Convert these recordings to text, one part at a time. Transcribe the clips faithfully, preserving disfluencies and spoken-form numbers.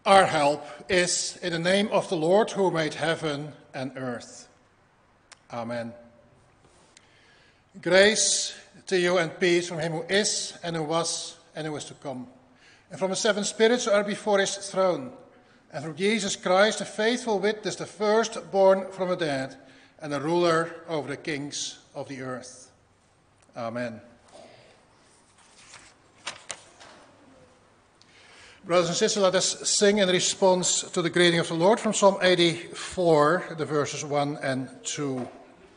Our help is in the name of the Lord who made heaven and earth. Amen. Grace to you and peace from him who is and who was and who is to come, and from the seven spirits who are before his throne, and from Jesus Christ, the faithful witness, the firstborn from the dead, and the ruler over the kings of the earth. Amen. Brothers and sisters, let us sing in response to the greeting of the Lord from Psalm eighty-four, the verses one and two.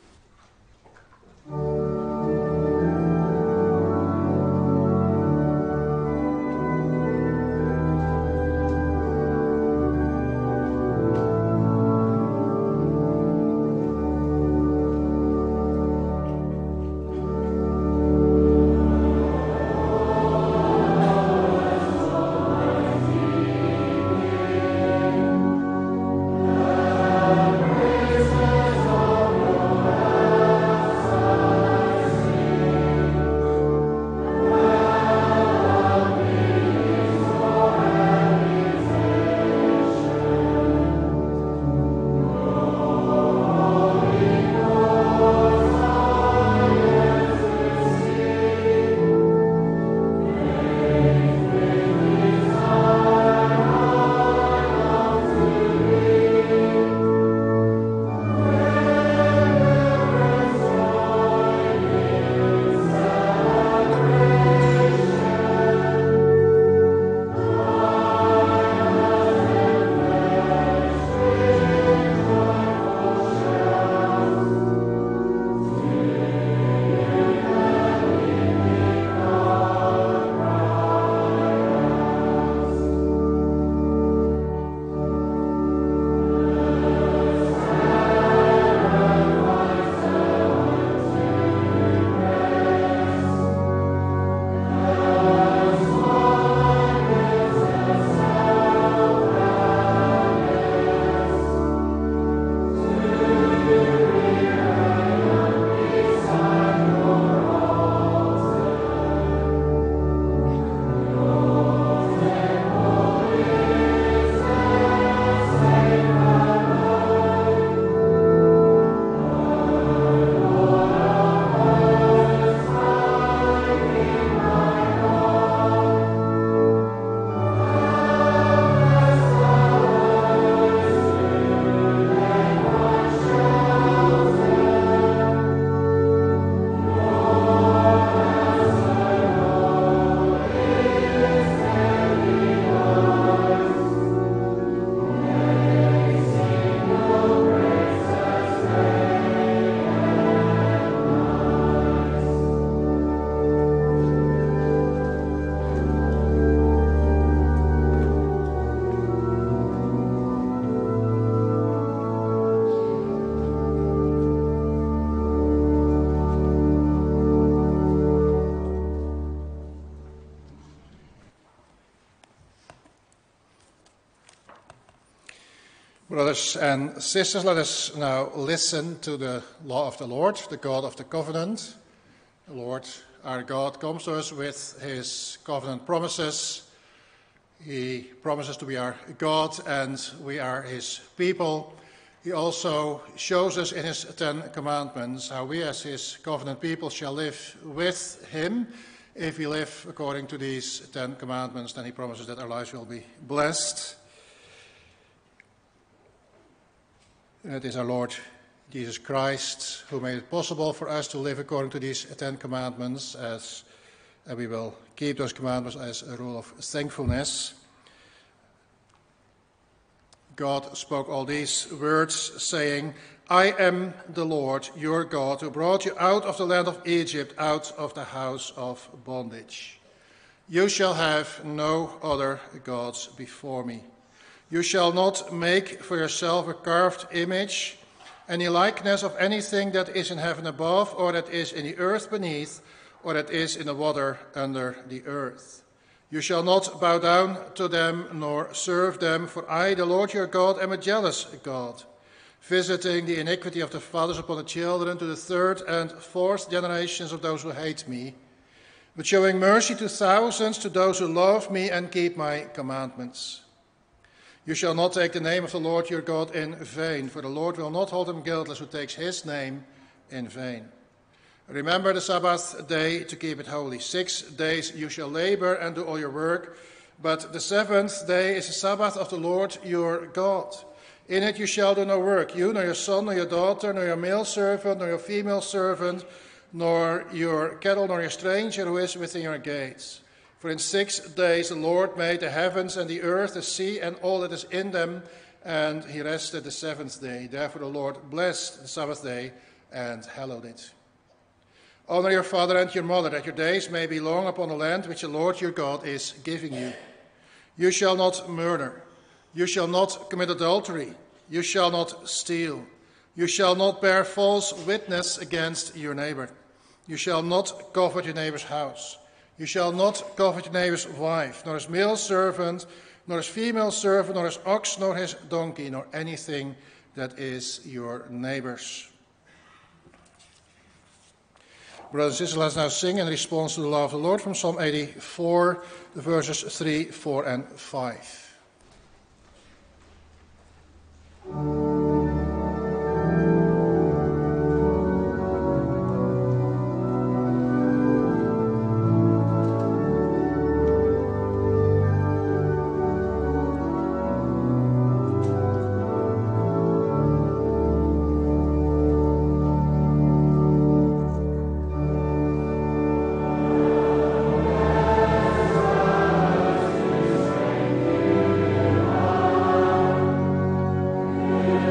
Brothers and sisters, let us now listen to the law of the Lord, the God of the covenant. The Lord, our God, comes to us with his covenant promises. He promises to be our God and we are his people. He also shows us in his Ten Commandments how we as his covenant people shall live with him. If we live according to these Ten Commandments, then he promises that our lives will be blessed. It is our Lord Jesus Christ who made it possible for us to live according to these Ten Commandments, as and we will keep those commandments as a rule of thankfulness. God spoke all these words, saying, I am the Lord your God, who brought you out of the land of Egypt, out of the house of bondage. You shall have no other gods before me. You shall not make for yourself a carved image, any likeness of anything that is in heaven above, or that is in the earth beneath, or that is in the water under the earth. You shall not bow down to them, nor serve them, for I, the Lord your God, am a jealous God, visiting the iniquity of the fathers upon the children to the third and fourth generations of those who hate me, but showing mercy to thousands, to those who love me and keep my commandments. You shall not take the name of the Lord your God in vain, for the Lord will not hold him guiltless who takes his name in vain. Remember the Sabbath day to keep it holy. Six days you shall labor and do all your work, but the seventh day is the Sabbath of the Lord your God. In it you shall do no work, you, nor your son, nor your daughter, nor your male servant, nor your female servant, nor your cattle, nor your stranger who is within your gates. For in six days the Lord made the heavens and the earth, the sea, and all that is in them, and he rested the seventh day. Therefore the Lord blessed the Sabbath day and hallowed it. Honor your father and your mother, that your days may be long upon the land which the Lord your God is giving you. You shall not murder. You shall not commit adultery. You shall not steal. You shall not bear false witness against your neighbor. You shall not covet your neighbor's house. You shall not covet your neighbor's wife, nor his male servant, nor his female servant, nor his ox, nor his donkey, nor anything that is your neighbor's. Brothers and sisters, let us now sing in response to the law of the Lord from Psalm eighty-four, the verses three, four, and five. Amen.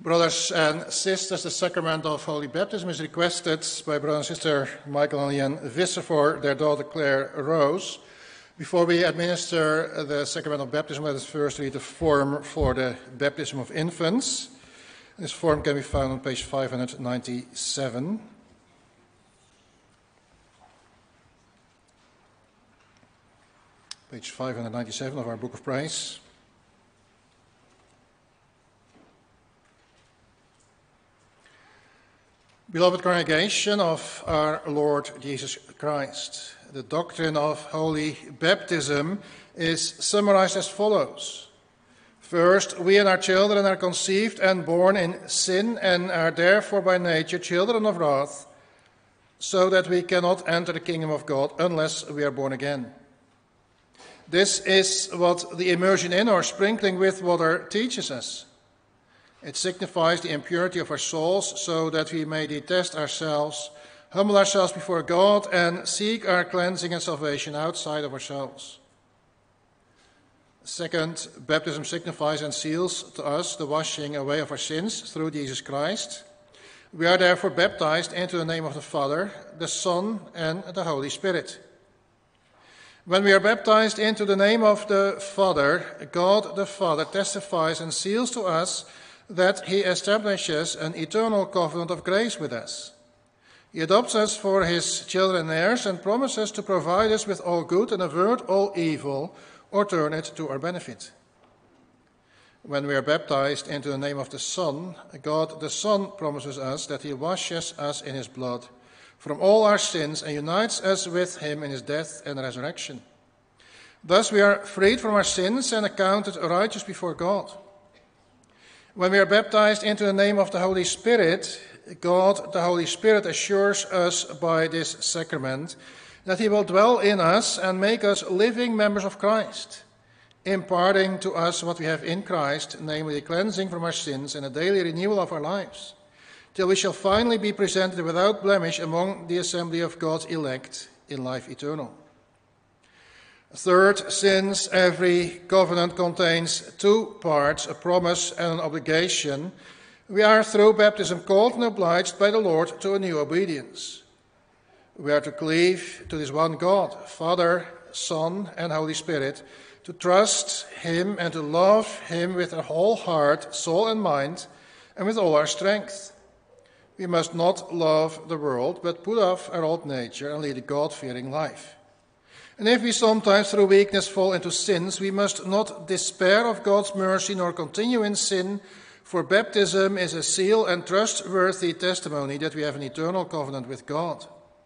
Brothers and sisters, the sacrament of Holy Baptism is requested by brother and sister Michael and Jan Visser for their daughter Claire Rose. Before we administer the sacrament of baptism, let us first read the form for the baptism of infants. This form can be found on page five hundred ninety-seven. Page five hundred ninety-seven of our Book of Praise. Beloved congregation of our Lord Jesus Christ, the doctrine of holy baptism is summarized as follows. First, we and our children are conceived and born in sin and are therefore by nature children of wrath, so that we cannot enter the kingdom of God unless we are born again. This is what the immersion in or sprinkling with water teaches us. It signifies the impurity of our souls so that we may detest ourselves, humble ourselves before God, and seek our cleansing and salvation outside of ourselves. Second, baptism signifies and seals to us the washing away of our sins through Jesus Christ. We are therefore baptized into the name of the Father, the Son, and the Holy Spirit. When we are baptized into the name of the Father, God the Father testifies and seals to us that he establishes an eternal covenant of grace with us. He adopts us for his children and heirs and promises to provide us with all good and avert all evil or turn it to our benefit. When we are baptized into the name of the Son, God the Son promises us that he washes us in his blood from all our sins and unites us with him in his death and resurrection. Thus we are freed from our sins and accounted righteous before God. When we are baptized into the name of the Holy Spirit, God, the Holy Spirit, assures us by this sacrament that he will dwell in us and make us living members of Christ, imparting to us what we have in Christ, namely the cleansing from our sins and a daily renewal of our lives, till we shall finally be presented without blemish among the assembly of God's elect in life eternal. Third, since every covenant contains two parts, a promise and an obligation, we are through baptism called and obliged by the Lord to a new obedience. We are to cleave to this one God, Father, Son, and Holy Spirit, to trust him and to love him with our whole heart, soul, and mind, and with all our strength. We must not love the world, but put off our old nature and lead a God-fearing life. And if we sometimes through weakness fall into sins, we must not despair of God's mercy nor continue in sin, for baptism is a seal and trustworthy testimony that we have an eternal covenant with God.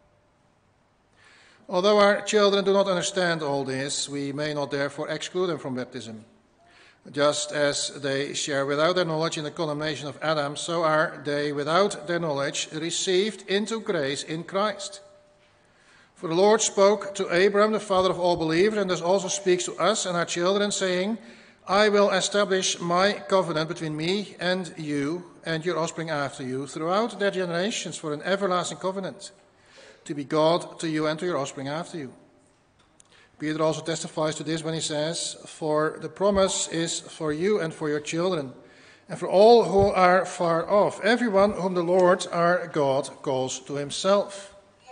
Although our children do not understand all this, we may not therefore exclude them from baptism. Just as they share without their knowledge in the condemnation of Adam, so are they without their knowledge received into grace in Christ. For the Lord spoke to Abraham, the father of all believers, and thus also speaks to us and our children, saying, I will establish my covenant between me and you and your offspring after you throughout their generations for an everlasting covenant, to be God to you and to your offspring after you. Peter also testifies to this when he says, For the promise is for you and for your children, and for all who are far off, everyone whom the Lord our God calls to himself.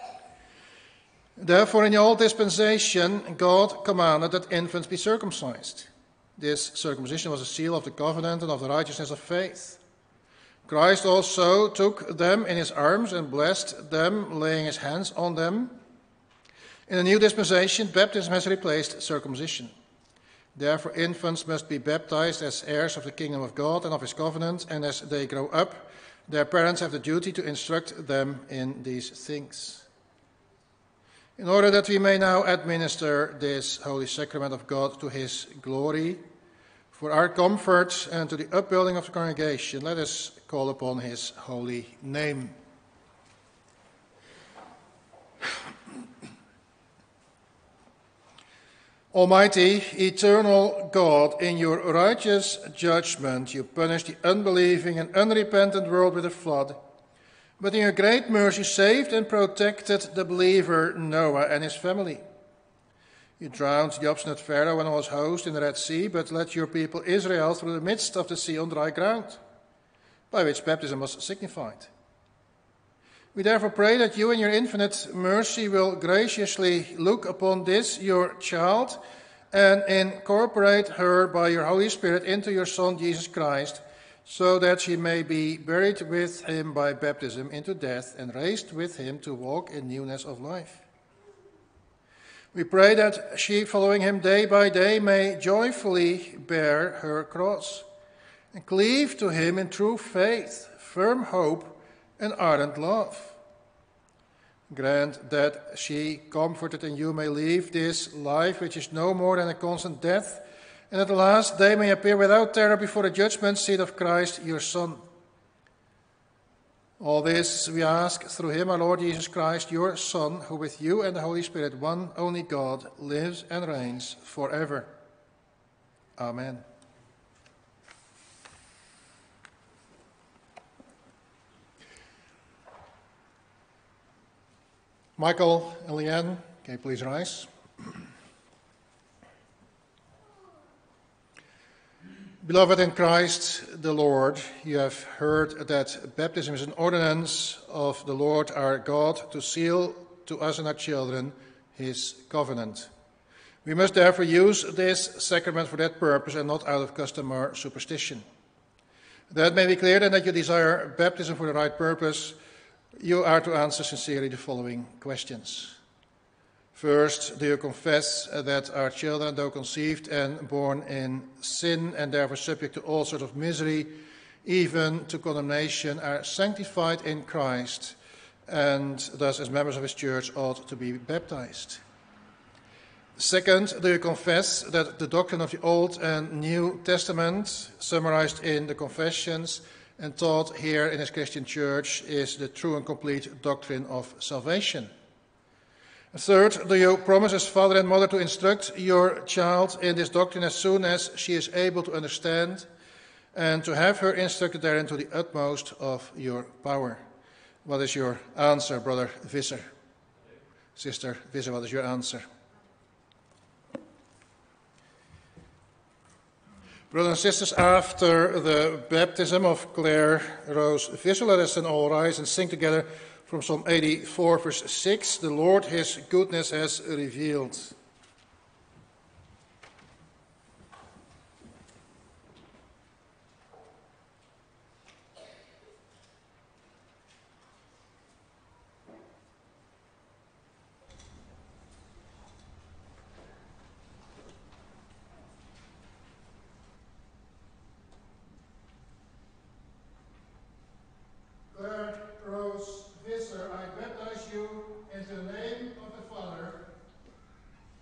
Therefore, in the old dispensation, God commanded that infants be circumcised. This circumcision was a seal of the covenant and of the righteousness of faith. Christ also took them in his arms and blessed them, laying his hands on them. In the new dispensation, baptism has replaced circumcision. Therefore, infants must be baptized as heirs of the kingdom of God and of his covenant, and as they grow up, their parents have the duty to instruct them in these things. In order that we may now administer this holy sacrament of God to his glory, for our comfort and to the upbuilding of the congregation, let us call upon his holy name. Almighty, eternal God, in your righteous judgment, you punished the unbelieving and unrepentant world with a flood, but in your great mercy saved and protected the believer Noah and his family. You drowned the obstinate Pharaoh and all his host in the Red Sea, but led your people Israel through the midst of the sea on dry ground. by which baptism was signified. We therefore pray that you in your infinite mercy will graciously look upon this, your child, and incorporate her by your Holy Spirit into your Son, Jesus Christ, so that she may be buried with him by baptism into death and raised with him to walk in newness of life. We pray that she, following him day by day, may joyfully bear her cross and cleave to him in true faith, firm hope, and ardent love. Grant that she, comforted in you, may leave this life which is no more than a constant death, and at the last day may appear without terror before the judgment seat of Christ, your Son. All this we ask through him, our Lord Jesus Christ, your Son, who with you and the Holy Spirit, one only God, lives and reigns forever. Amen. Michael and Leanne, can you please rise? Beloved in Christ the Lord, you have heard that baptism is an ordinance of the Lord our God to seal to us and our children his covenant. We must therefore use this sacrament for that purpose and not out of custom or superstition. That may be clear then that you desire baptism for the right purpose. You are to answer sincerely the following questions. First, do you confess that our children, though conceived and born in sin and therefore subject to all sorts of misery, even to condemnation, are sanctified in Christ and thus as members of his church ought to be baptized? Second, do you confess that the doctrine of the Old and New Testament, summarized in the Confessions and taught here in his Christian church, is the true and complete doctrine of salvation? Third, do you promise as father and mother to instruct your child in this doctrine as soon as she is able to understand, and to have her instructed therein to the utmost of your power? What is your answer, Brother Visser? Sister Visser, what is your answer? Brothers and sisters, after the baptism of Claire Rose Visser, let us then all rise and sing together from Psalm eighty-four, verse six, the Lord his goodness has revealed. Claire Rose Visser, I baptize you in the name of the Father,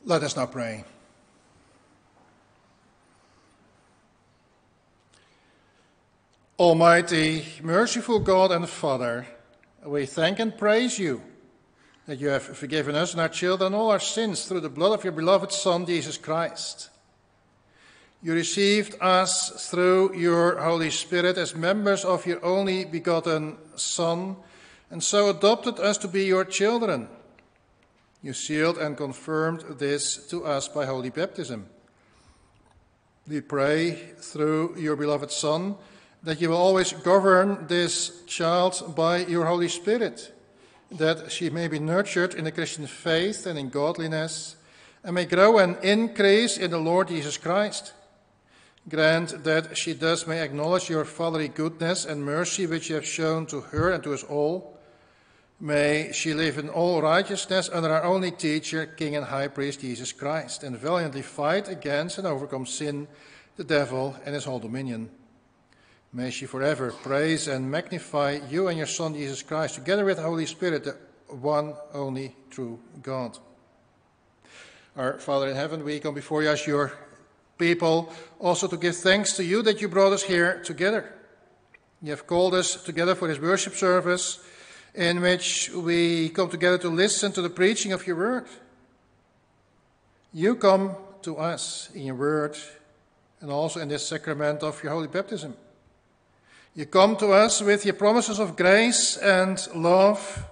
Let us now pray. Almighty, merciful God and Father, we thank and praise you that you have forgiven us and our children all our sins through the blood of your beloved Son, Jesus Christ. You received us through your Holy Spirit as members of your only begotten Son, and so adopted us to be your children. You sealed and confirmed this to us by holy baptism. We pray through your beloved Son that you will always govern this child by your Holy Spirit, that she may be nurtured in the Christian faith and in godliness, and may grow and increase in the Lord Jesus Christ. Grant that she thus may acknowledge your fatherly goodness and mercy which you have shown to her and to us all. May she live in all righteousness under our only teacher, King and High Priest Jesus Christ, and valiantly fight against and overcome sin, the devil, and his whole dominion. May she forever praise and magnify you and your Son, Jesus Christ, together with the Holy Spirit, the one only true God. Our Father in heaven, we come before you as your people, also to give thanks to you that you brought us here together. You have called us together for this worship service, in which we come together to listen to the preaching of your word. You come to us in your word and also in this sacrament of your holy baptism. You come to us with your promises of grace and love,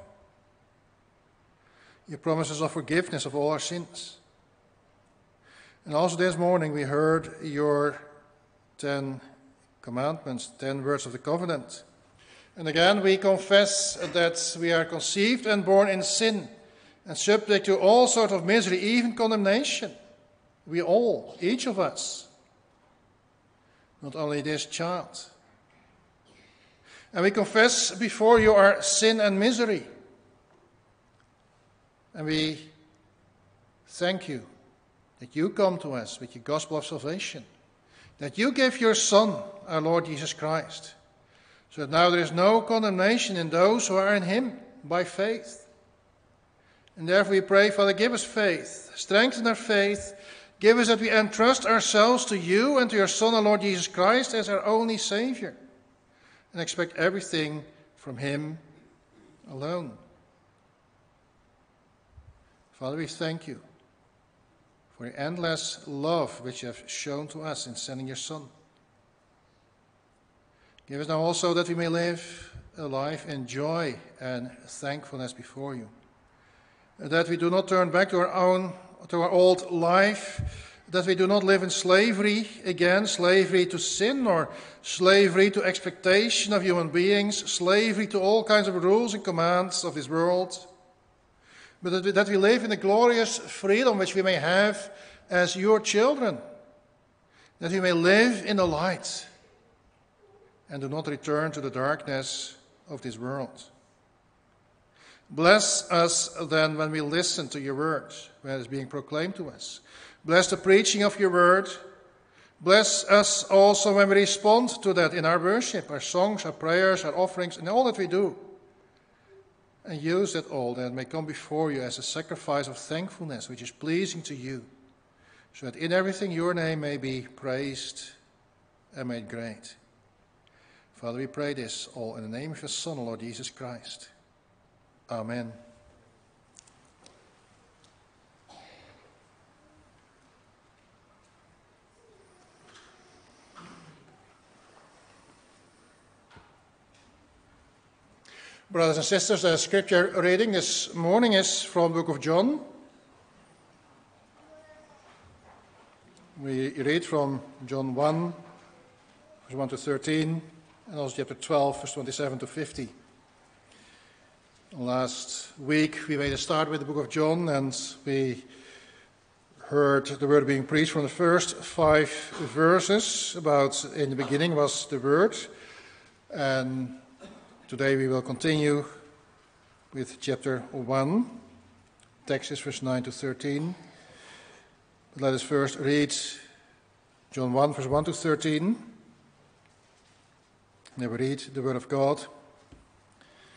your promises of forgiveness of all our sins. And also this morning we heard your ten commandments, ten words of the covenant. And again, we confess that we are conceived and born in sin and subject to all sorts of misery, even condemnation. We all, each of us, not only this child. And we confess before you our sin and misery. And we thank you that you come to us with your gospel of salvation, that you give your Son, our Lord Jesus Christ, so that now there is no condemnation in those who are in him by faith. And therefore we pray, Father, give us faith, strengthen our faith, give us that we entrust ourselves to you and to your Son, our Lord Jesus Christ, as our only Savior, and expect everything from him alone. Father, we thank you for your endless love which you have shown to us in sending your Son. Give us now also that we may live a life in joy and thankfulness before you. That we do not turn back to our own, to our old life. That we do not live in slavery again, slavery to sin or slavery to expectation of human beings, slavery to all kinds of rules and commands of this world. But that we, that we live in the glorious freedom which we may have as your children. That we may live in the light and do not return to the darkness of this world. Bless us then when we listen to your word, when it is being proclaimed to us. Bless the preaching of your word. Bless us also when we respond to that in our worship, our songs, our prayers, our offerings, and all that we do. And use that all that may come before you as a sacrifice of thankfulness, which is pleasing to you, so that in everything your name may be praised and made great. Father, we pray this all in the name of your Son, Lord Jesus Christ. Amen. Brothers and sisters, the scripture reading this morning is from the book of John. We read from John one, verse one to thirteen, and also chapter twelve, verse twenty-seven to fifty. Last week we made a start with the book of John, and we heard the word being preached from the first five verses about in the beginning was the word. And today we will continue with chapter one. Text is verse nine to thirteen. But let us first read John one, verse one to thirteen. And we read the word of God.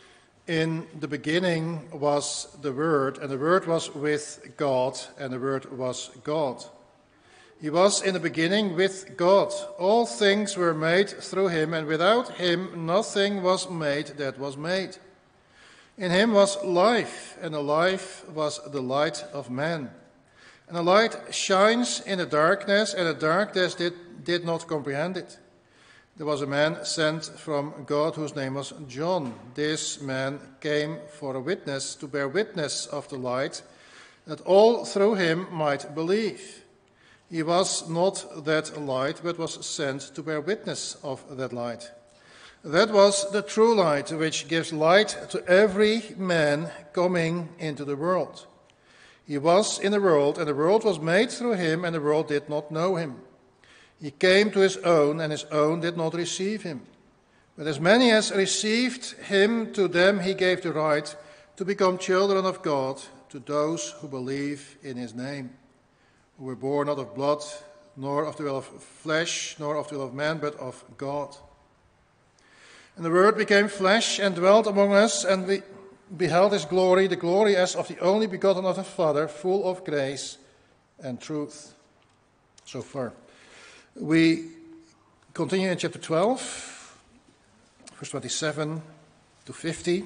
In the beginning was the Word, and the Word was with God, and the Word was God. He was in the beginning with God. All things were made through him, and without him nothing was made that was made. In him was life, and the life was the light of men. And the light shines in the darkness, and the darkness did, did not comprehend it. There was a man sent from God whose name was John. This man came for a witness, to bear witness of the light, that all through him might believe. He was not that light, but was sent to bear witness of that light. That was the true light, which gives light to every man coming into the world. He was in the world, and the world was made through him, and the world did not know him. He came to his own, and his own did not receive him. But as many as received him, to them he gave the right to become children of God, to those who believe in his name, who were born not of blood, nor of the will of flesh, nor of the will of man, but of God. And the Word became flesh and dwelt among us, and we beheld his glory, the glory as of the only begotten of the Father, full of grace and truth. So far. We continue in chapter twelve, verse twenty-seven to fifty.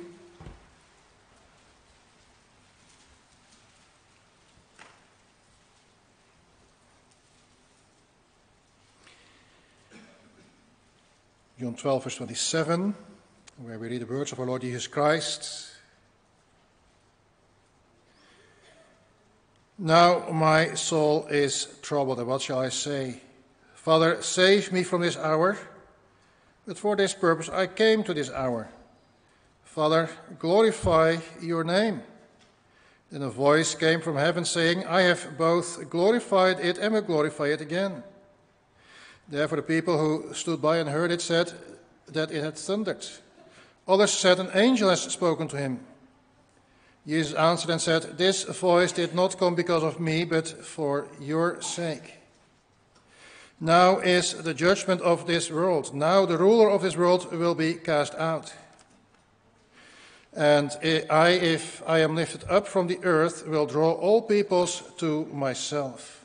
John twelve, verse twenty-seven, where we read the words of our Lord Jesus Christ. Now my soul is troubled, and what shall I say? Father, save me from this hour. But for this purpose I came to this hour. Father, glorify your name. Then a voice came from heaven saying, I have both glorified it and will glorify it again. Therefore the people who stood by and heard it said that it had thundered. Others said, an angel has spoken to him. Jesus answered and said, this voice did not come because of me, but for your sake. Now is the judgment of this world. Now the ruler of this world will be cast out. And I, if I am lifted up from the earth, will draw all peoples to myself.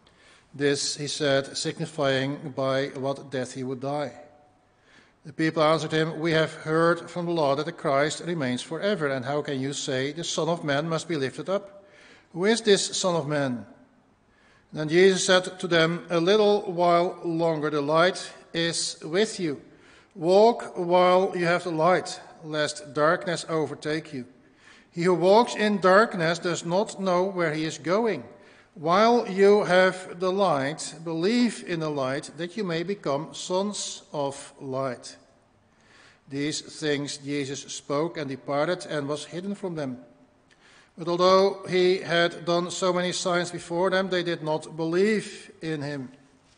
This he said, signifying by what death he would die. The people answered him, we have heard from the law that the Christ remains forever. And how can you say, the Son of Man must be lifted up? Who is this Son of Man? Then Jesus said to them, a little while longer the light is with you. Walk while you have the light, lest darkness overtake you. He who walks in darkness does not know where he is going. While you have the light, believe in the light, that you may become sons of light. These things Jesus spoke and departed and was hidden from them. But although he had done so many signs before them, they did not believe in him.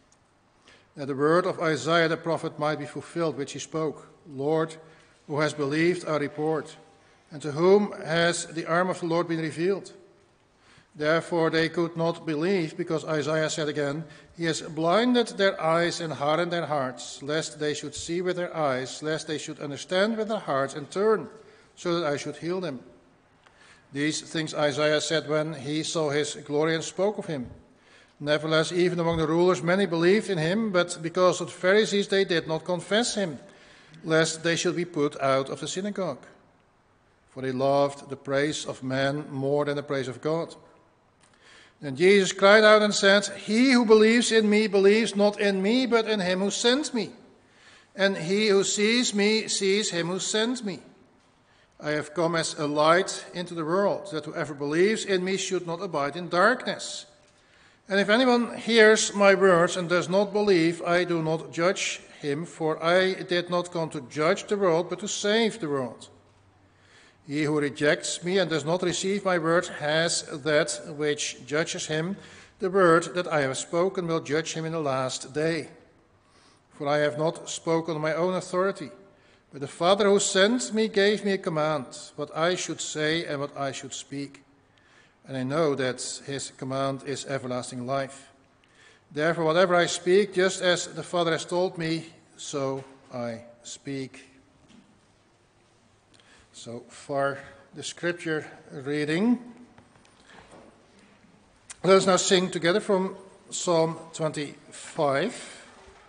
That the word of Isaiah the prophet might be fulfilled, which he spoke. Lord, who has believed our report? And to whom has the arm of the Lord been revealed? Therefore they could not believe, because Isaiah said again, he has blinded their eyes and hardened their hearts, lest they should see with their eyes, lest they should understand with their hearts and turn, so that I should heal them. These things Isaiah said when he saw his glory and spoke of him. Nevertheless, even among the rulers, many believed in him, but because of the Pharisees, they did not confess him, lest they should be put out of the synagogue. For they loved the praise of man more than the praise of God. Then Jesus cried out and said, he who believes in me believes not in me, but in him who sent me. And he who sees me sees him who sent me. I have come as a light into the world, that whoever believes in me should not abide in darkness. And if anyone hears my words and does not believe, I do not judge him, for I did not come to judge the world, but to save the world. He who rejects me and does not receive my word has that which judges him. The word that I have spoken will judge him in the last day. For I have not spoken on my own authority, but the Father who sent me gave me a command, what I should say and what I should speak. And I know that his command is everlasting life. Therefore, whatever I speak, just as the Father has told me, so I speak. So far, the scripture reading. Let us now sing together from Psalm twenty-five.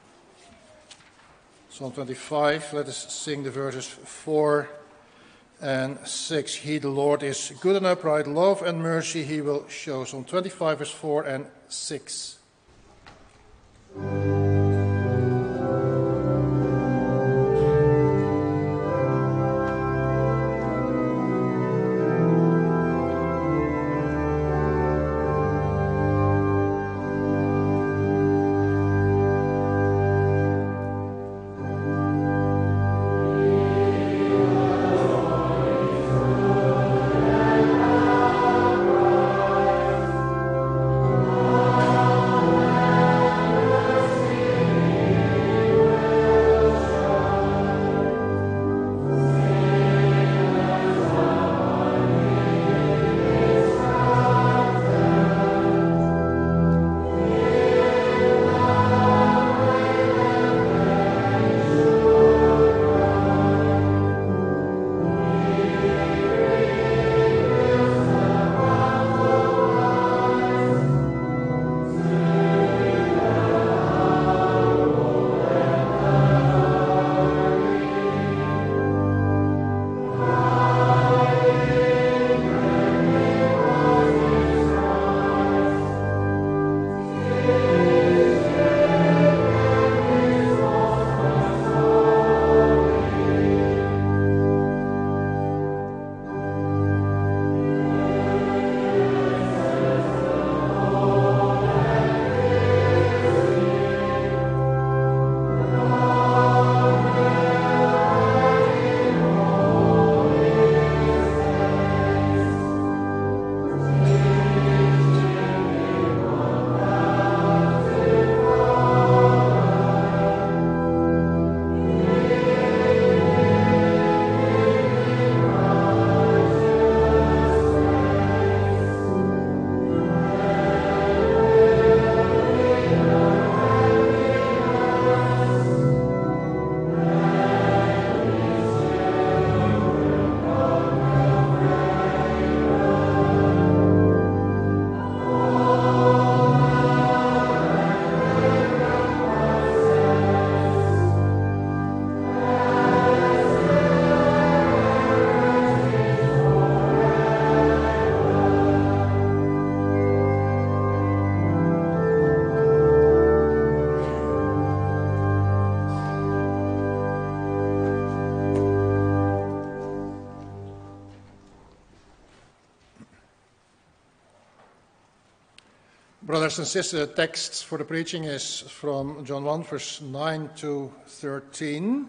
Psalm twenty-five, let us sing the verses four and six. He, the Lord, is good and upright, love and mercy he will show. Psalm twenty-five, verse four and six. Brothers and sisters, the text for the preaching is from John one, verse nine to thirteen.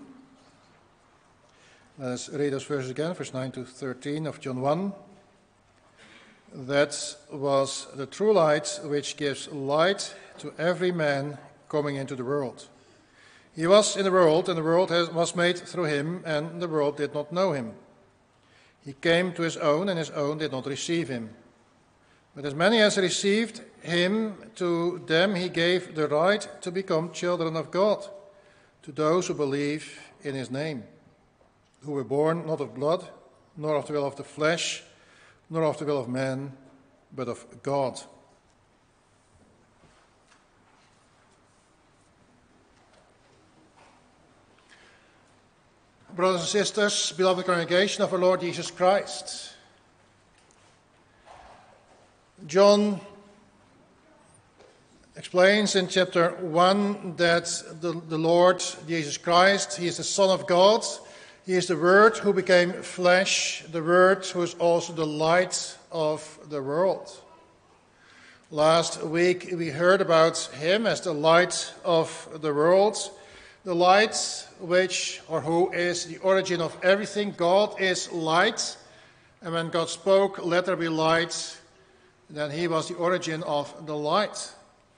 Let us read those verses again, verse nine to thirteen of John one. That was the true light which gives light to every man coming into the world. He was in the world, and the world has, was made through him, and the world did not know him. He came to his own, and his own did not receive him. But as many as received him, to them he gave the right to become children of God, to those who believe in his name, who were born not of blood, nor of the will of the flesh, nor of the will of man, but of God. Brothers and sisters, beloved congregation of our Lord Jesus Christ, John explains in chapter one that the, the Lord Jesus Christ, he is the Son of God, he is the Word who became flesh, the Word who is also the light of the world. Last week we heard about him as the light of the world, the light which, or who is the origin of everything. God is light, and when God spoke, let there be light, then he was the origin of the light.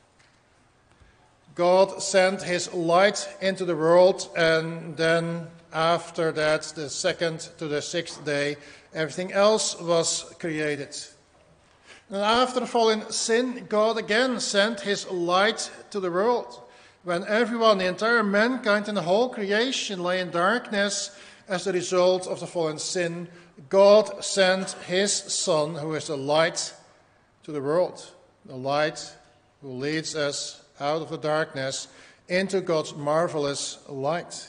God sent his light into the world, and then after that, the second to the sixth day, everything else was created. And after the fall in sin, God again sent his light to the world. When everyone, the entire mankind and the whole creation lay in darkness, as the result of the fallen sin, God sent his Son, who is the light to the world, the light who leads us out of the darkness into God's marvelous light.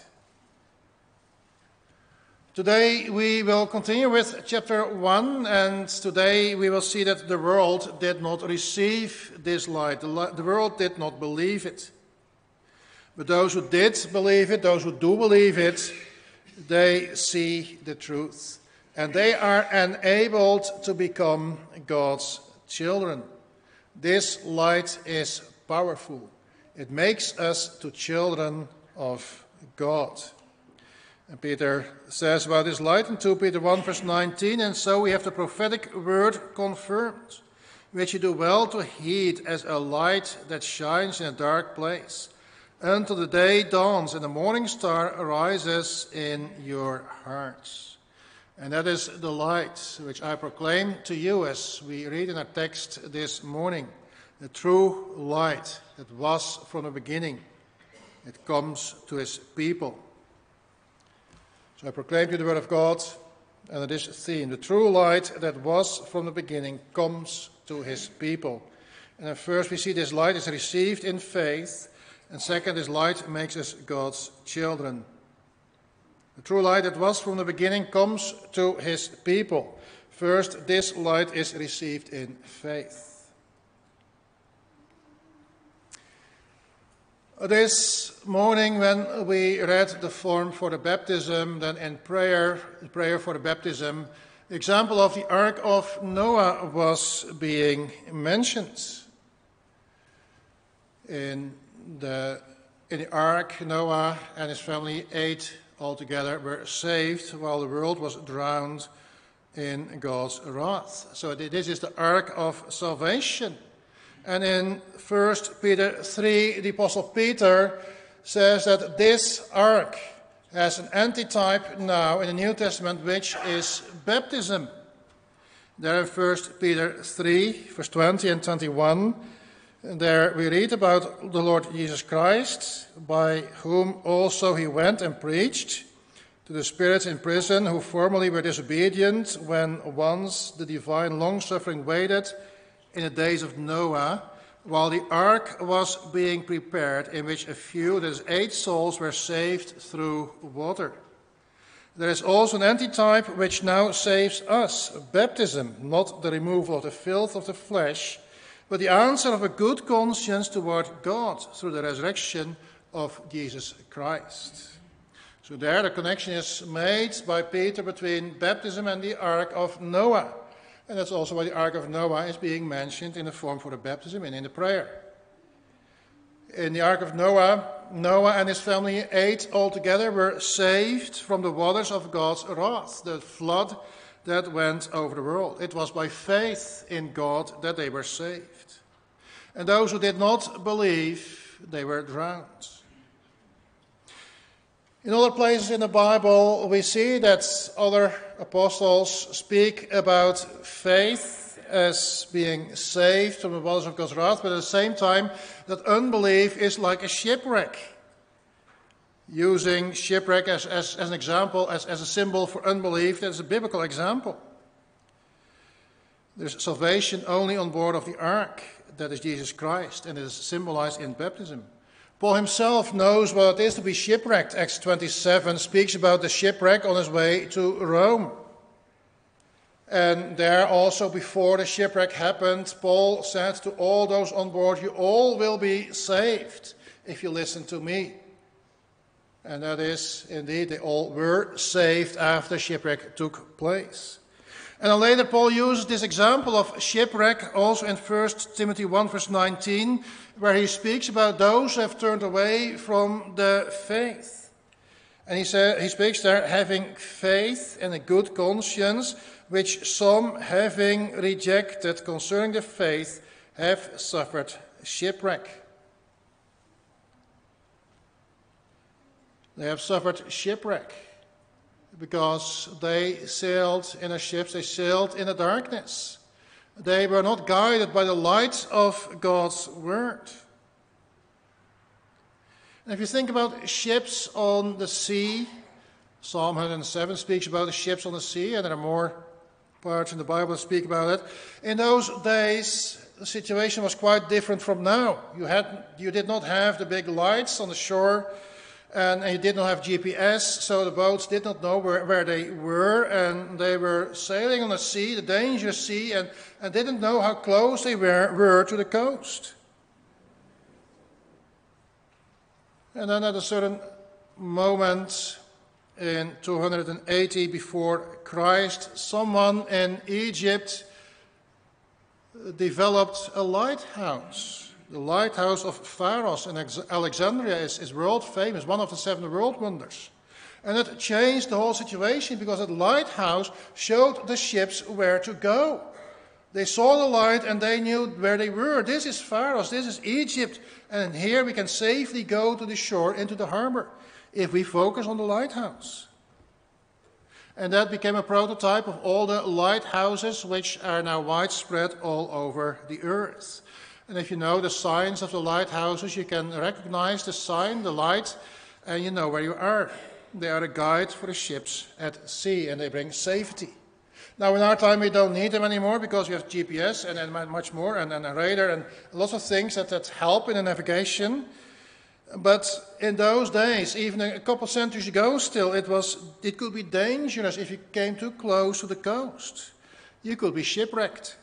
Today we will continue with chapter one, and today we will see that the world did not receive this light. The, li- the world did not believe it. But those who did believe it, those who do believe it, they see the truth. And they are enabled to become God's children. This light is powerful. It makes us to children of God. And Peter says about this light in Second Peter one, verse nineteen, and so we have the prophetic word confirmed, which you do well to heed as a light that shines in a dark place, until the day dawns and the morning star arises in your hearts. And that is the light which I proclaim to you as we read in our text this morning, the true light that was from the beginning. It comes to his people. So I proclaim to you the word of God, and it is a theme. The true light that was from the beginning comes to his people. And at first we see this light is received in faith, and second, this light makes us God's children. The true light that was from the beginning comes to his people. First, this light is received in faith. This morning when we read the form for the baptism, then in prayer, the prayer for the baptism, the example of the Ark of Noah was being mentioned. In the, in the Ark, Noah and his family, eight altogether, were saved while the world was drowned in God's wrath. So this is the Ark of salvation. And in First Peter three, the Apostle Peter says that this ark has an antitype now in the New Testament, which is baptism. There in First Peter three, verse twenty and twenty-one, there we read about the Lord Jesus Christ, by whom also he went and preached to the spirits in prison who formerly were disobedient when once the divine long-suffering waited in the days of Noah, while the ark was being prepared, in which a few, that is eight souls, were saved through water. There is also an antitype which now saves us, baptism, not the removal of the filth of the flesh, but the answer of a good conscience toward God through the resurrection of Jesus Christ. So there the connection is made by Peter between baptism and the ark of Noah. And that's also why the Ark of Noah is being mentioned in the form for the baptism and in the prayer. In the Ark of Noah, Noah and his family, eight altogether, were saved from the waters of God's wrath, the flood that went over the world. It was by faith in God that they were saved. And those who did not believe, they were drowned. In other places in the Bible, we see that other apostles speak about faith as being saved from the waters of God's wrath, but at the same time, that unbelief is like a shipwreck. Using shipwreck as, as, as an example, as, as a symbol for unbelief, that's a biblical example. There's salvation only on board of the ark, that is Jesus Christ, and it is symbolized in baptism. Paul himself knows what it is to be shipwrecked. Acts twenty-seven speaks about the shipwreck on his way to Rome. And there also, before the shipwreck happened, Paul said to all those on board, you all will be saved if you listen to me. And that is, indeed, they all were saved after shipwreck took place. And then later Paul uses this example of shipwreck also in First Timothy one, verse nineteen, where he speaks about those who have turned away from the faith. And he, say, he speaks there, having faith and a good conscience, which some, having rejected concerning the faith, have suffered shipwreck. They have suffered shipwreck because they sailed in the ships, they sailed in the darkness. They were not guided by the light of God's word. And if you think about ships on the sea, Psalm one hundred seven speaks about the ships on the sea, and there are more parts in the Bible that speak about it. In those days, the situation was quite different from now. You had, you did not have the big lights on the shore, and, and you did not have G P S, so the boats did not know where, where they were, and they were sailing on the sea, the dangerous sea, and, and didn't know how close they were, were to the coast. And then at a certain moment in two hundred eighty before Christ, someone in Egypt developed a lighthouse. The lighthouse of Pharos in Alexandria is, is world famous, one of the seven world wonders. And it changed the whole situation because that lighthouse showed the ships where to go. They saw the light and they knew where they were. This is Pharos, this is Egypt, and here we can safely go to the shore, into the harbor, if we focus on the lighthouse. And that became a prototype of all the lighthouses which are now widespread all over the earth. And if you know the signs of the lighthouses, you can recognize the sign, the light, and you know where you are. They are a guide for the ships at sea, and they bring safety. Now, in our time, we don't need them anymore because we have G P S and, and much more, and, and a radar, and lots of things that, that help in the navigation. But in those days, even a couple of centuries ago still, it was it could be dangerous if you came too close to the coast. You could be shipwrecked.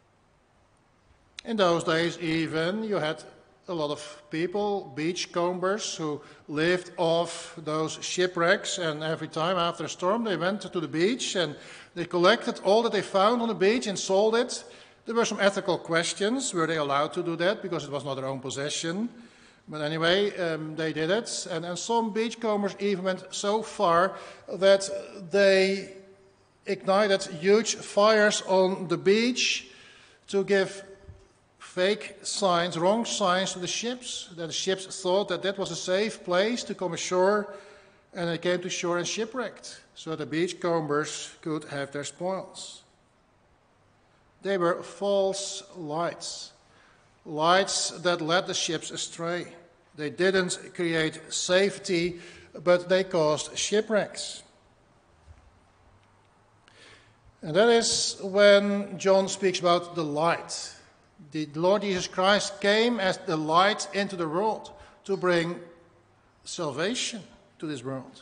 In those days even, you had a lot of people, beachcombers, who lived off those shipwrecks, and every time after a storm they went to the beach and they collected all that they found on the beach and sold it. There were some ethical questions. Were they allowed to do that because it was not their own possession? But anyway, um, they did it, and, and some beachcombers even went so far that they ignited huge fires on the beach to give fake signs, wrong signs to the ships, that the ships thought that that was a safe place to come ashore, and they came to shore and shipwrecked, so the beachcombers could have their spoils. They were false lights. Lights that led the ships astray. They didn't create safety, but they caused shipwrecks. And that is when John speaks about the light. The Lord Jesus Christ came as the light into the world to bring salvation to this world.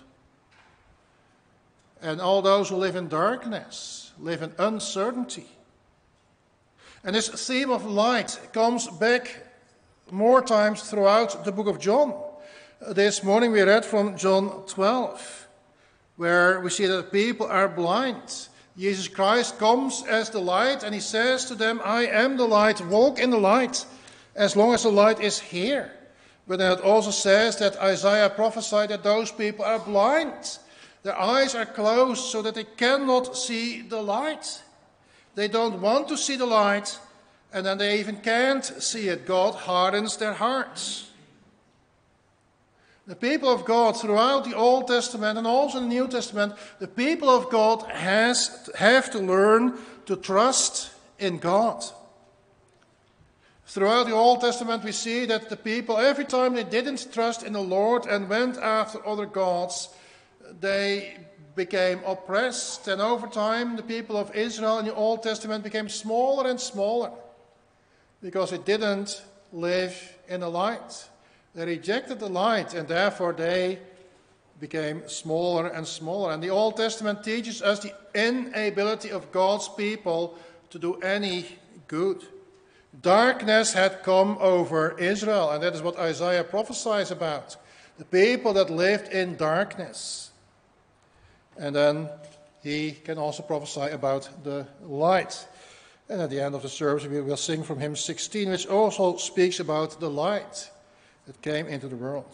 And all those who live in darkness, live in uncertainty. And this theme of light comes back more times throughout the book of John. This morning we read from John twelve, where we see that people are blind. Jesus Christ comes as the light, and he says to them, I am the light, walk in the light, as long as the light is here. But then it also says that Isaiah prophesied that those people are blind. Their eyes are closed so that they cannot see the light. They don't want to see the light, and then they even can't see it. God hardens their hearts. The people of God throughout the Old Testament and also the New Testament, the people of God has, have to learn to trust in God. Throughout the Old Testament we see that the people, every time they didn't trust in the Lord and went after other gods, they became oppressed, and over time the people of Israel in the Old Testament became smaller and smaller because they didn't live in the light. They rejected the light, and therefore they became smaller and smaller. And the Old Testament teaches us the inability of God's people to do any good. Darkness had come over Israel, and that is what Isaiah prophesies about. The people that lived in darkness. And then he can also prophesy about the light. And at the end of the service we will sing from hymn sixteen, which also speaks about the light that came into the world.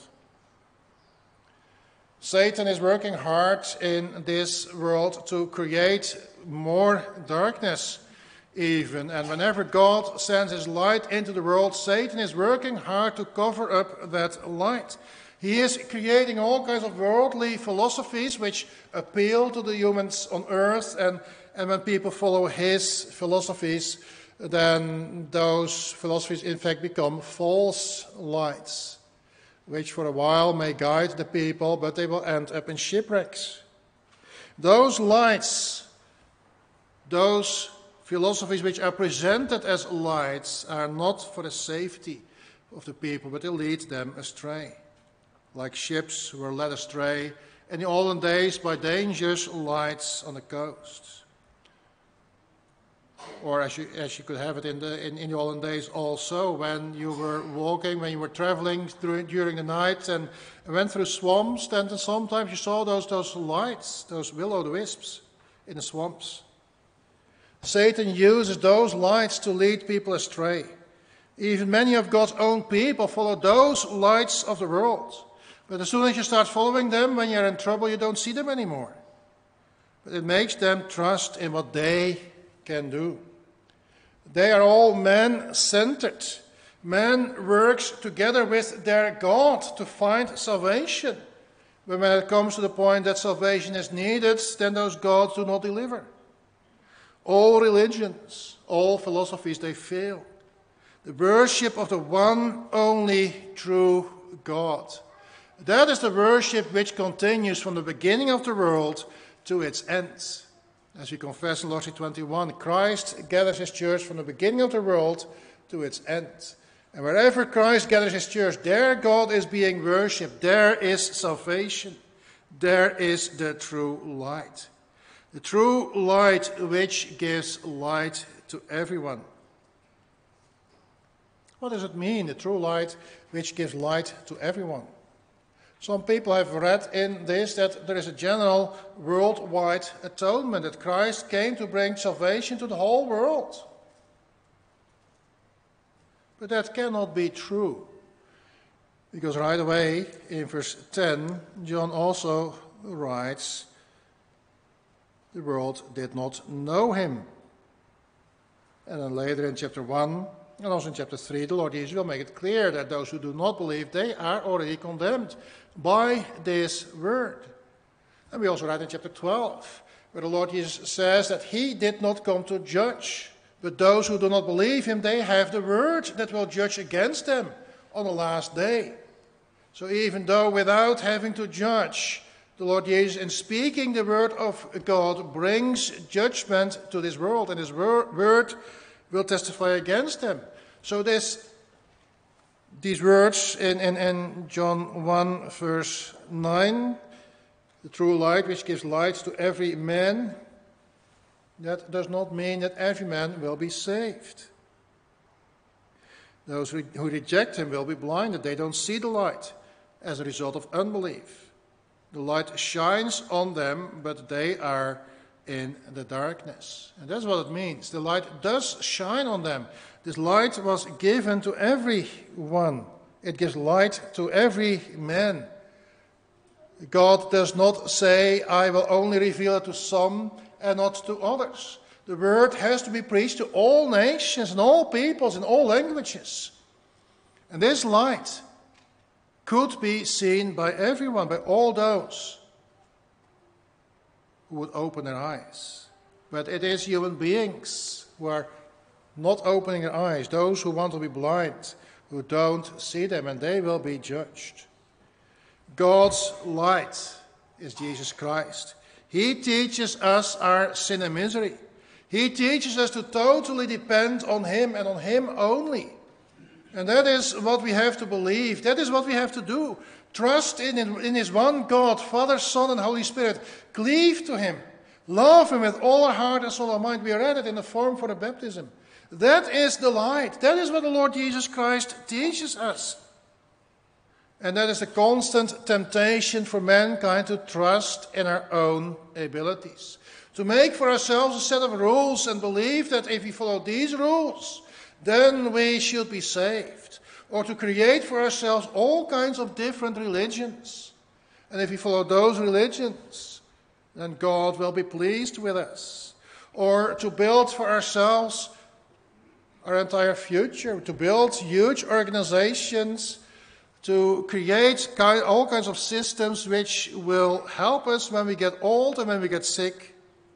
Satan is working hard in this world to create more darkness even. And whenever God sends his light into the world, Satan is working hard to cover up that light. He is creating all kinds of worldly philosophies which appeal to the humans on earth, and, and when people follow his philosophies, then those philosophies in fact become false lights, which for a while may guide the people, but they will end up in shipwrecks. Those lights, those philosophies which are presented as lights are not for the safety of the people, but they lead them astray. Like ships who were led astray in the olden days by dangerous lights on the coast. Or as you, as you could have it in the, in, in the olden days also, when you were walking, when you were traveling through, during the night and went through swamps, then sometimes you saw those, those lights, those will-o'-the-wisps in the swamps. Satan uses those lights to lead people astray. Even many of God's own people follow those lights of the world. But as soon as you start following them, when you're in trouble, you don't see them anymore. But it makes them trust in what they can do. They are all man-centered. Man works together with their God to find salvation. But when it comes to the point that salvation is needed, then those gods do not deliver. All religions, all philosophies, they fail. The worship of the one only true God. That is the worship which continues from the beginning of the world to its end. As we confess in Lord's Day twenty-one, Christ gathers his church from the beginning of the world to its end. And wherever Christ gathers his church, there God is being worshipped. There is salvation. There is the true light. The true light which gives light to everyone. What does it mean, the true light which gives light to everyone? Some people have read in this that there is a general worldwide atonement, that Christ came to bring salvation to the whole world. But that cannot be true, because right away in verse ten, John also writes, the world did not know him. And then later in chapter one, and also in chapter three, the Lord Jesus will make it clear that those who do not believe, they are already condemned by this word. And we also read in chapter twelve, where the Lord Jesus says that he did not come to judge, but those who do not believe him, they have the word that will judge against them on the last day. So even though without having to judge, the Lord Jesus, in speaking the word of God, brings judgment to this world, and his word will testify against them. So this These words in, in, in John one, verse nine, the true light which gives light to every man, that does not mean that every man will be saved. Those who, who reject him will be blinded. They don't see the light as a result of unbelief. The light shines on them, but they are in the darkness. And that's what it means. The light does shine on them. This light was given to everyone. It gives light to every man. God does not say, I will only reveal it to some and not to others. The word has to be preached to all nations and all peoples in all languages. And this light could be seen by everyone, by all those who would open their eyes. But it is human beings who are not opening their eyes, those who want to be blind, who don't see them, and they will be judged. God's light is Jesus Christ. He teaches us our sin and misery. He teaches us to totally depend on him and on him only. And that is what we have to believe. That is what we have to do. Trust in, in his one God, Father, Son, and Holy Spirit. Cleave to him. Love him with all our heart and soul and mind. We read it in the form for the baptism. That is the light. That is what the Lord Jesus Christ teaches us. And that is a constant temptation for mankind to trust in our own abilities. To make for ourselves a set of rules and believe that if we follow these rules, then we should be saved. Or to create for ourselves all kinds of different religions. And if we follow those religions, then God will be pleased with us. Or to build for ourselves our entire future, to build huge organizations, to create all kinds of systems which will help us when we get old and when we get sick.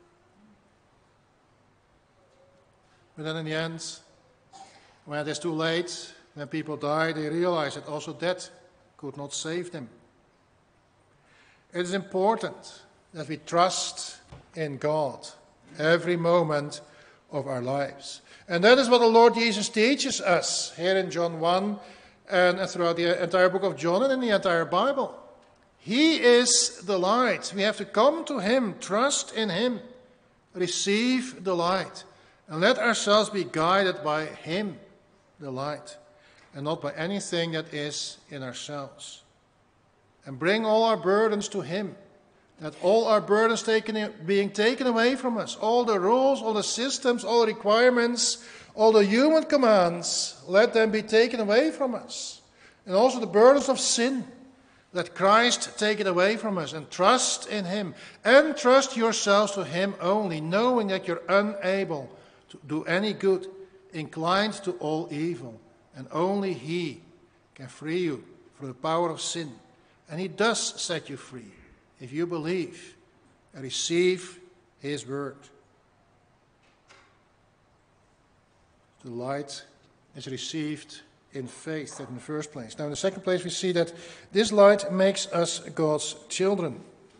But then in the end, when it is too late, when people die, they realize that also that could not save them. It is important that we trust in God every moment of our lives. And that is what the Lord Jesus teaches us here in John one and throughout the entire book of John and in the entire Bible. He is the light. We have to come to him, trust in him, receive the light, and let ourselves be guided by him, the light, and not by anything that is in ourselves. And bring all our burdens to him, that all our burdens taken, being taken away from us, all the rules, all the systems, all the requirements, all the human commands, let them be taken away from us. And also the burdens of sin, let Christ take it away from us, and trust in him. And trust yourselves to him only, knowing that you're unable to do any good, inclined to all evil. And only he can free you from the power of sin. And he does set you free if you believe and receive his word. The light is received in faith, that in the first place. Now, in the second place, we see that this light makes us God's children.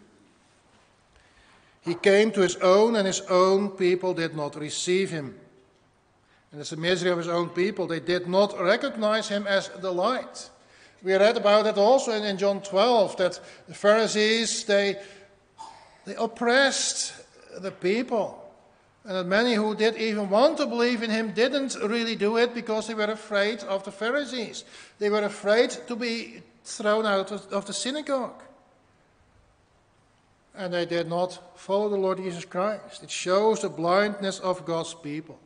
He came to his own, and his own people did not receive him. And it's the misery of his own people. They did not recognize him as the light. We read about that also in, in John twelve, that the Pharisees, they, they oppressed the people. And that many who did even want to believe in him didn't really do it because they were afraid of the Pharisees. They were afraid to be thrown out of, of the synagogue. And they did not follow the Lord Jesus Christ. It shows the blindness of God's people.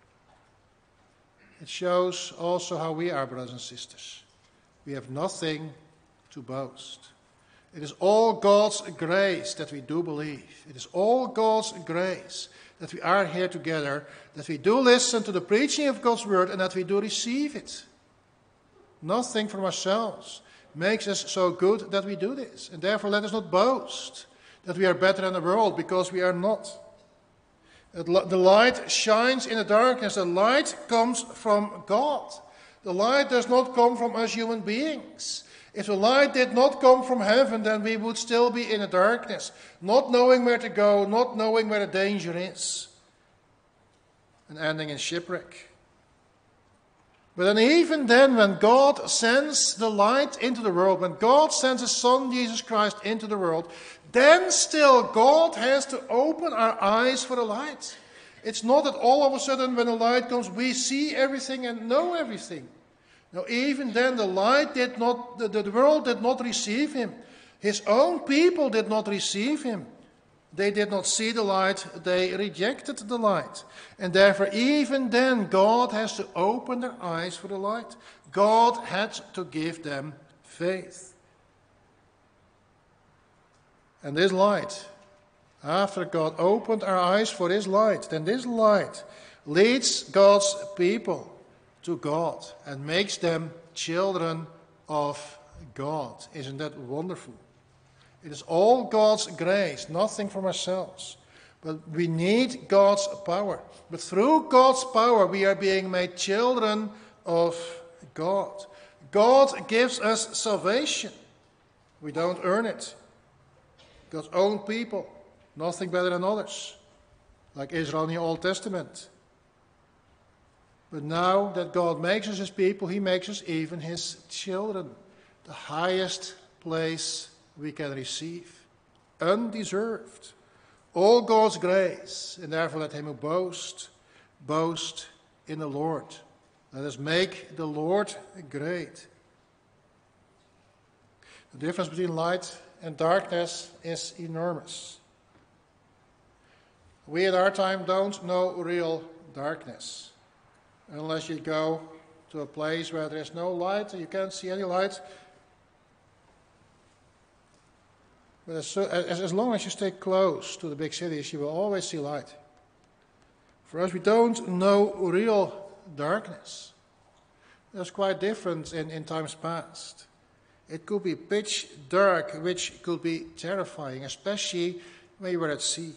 It shows also how we are, brothers and sisters. We have nothing to boast. It is all God's grace that we do believe. It is all God's grace that we are here together, that we do listen to the preaching of God's word, and that we do receive it. Nothing from ourselves makes us so good that we do this. And therefore let us not boast that we are better than the world, because we are not. The light shines in the darkness. The light comes from God. The light does not come from us human beings. If the light did not come from heaven, then we would still be in the darkness, not knowing where to go, not knowing where the danger is, and ending in shipwreck. But then even then, when God sends the light into the world, when God sends his Son, Jesus Christ, into the world, then still God has to open our eyes for the light. It's not that all of a sudden when the light comes, we see everything and know everything. No, even then the light did not, the, the world did not receive him. His own people did not receive him. They did not see the light, they rejected the light. And therefore even then God has to open their eyes for the light. God had to give them faith. And this light, after God opened our eyes for his light, then this light leads God's people to God and makes them children of God. Isn't that wonderful? It is all God's grace, nothing from ourselves. But we need God's power. But through God's power, we are being made children of God. God gives us salvation. We don't earn it. God's own people, nothing better than others, like Israel in the Old Testament. But now that God makes us his people, he makes us even his children. The highest place we can receive. Undeserved. All God's grace. And therefore let him who boast, boast in the Lord. Let us make the Lord great. The difference between light and darkness is enormous. We in our time don't know real darkness. Unless you go to a place where there is no light, you can't see any light. But as, as, as long as you stay close to the big cities, you will always see light. For us, we don't know real darkness. That's quite different in, in times past. It could be pitch dark, which could be terrifying, especially when you were at sea.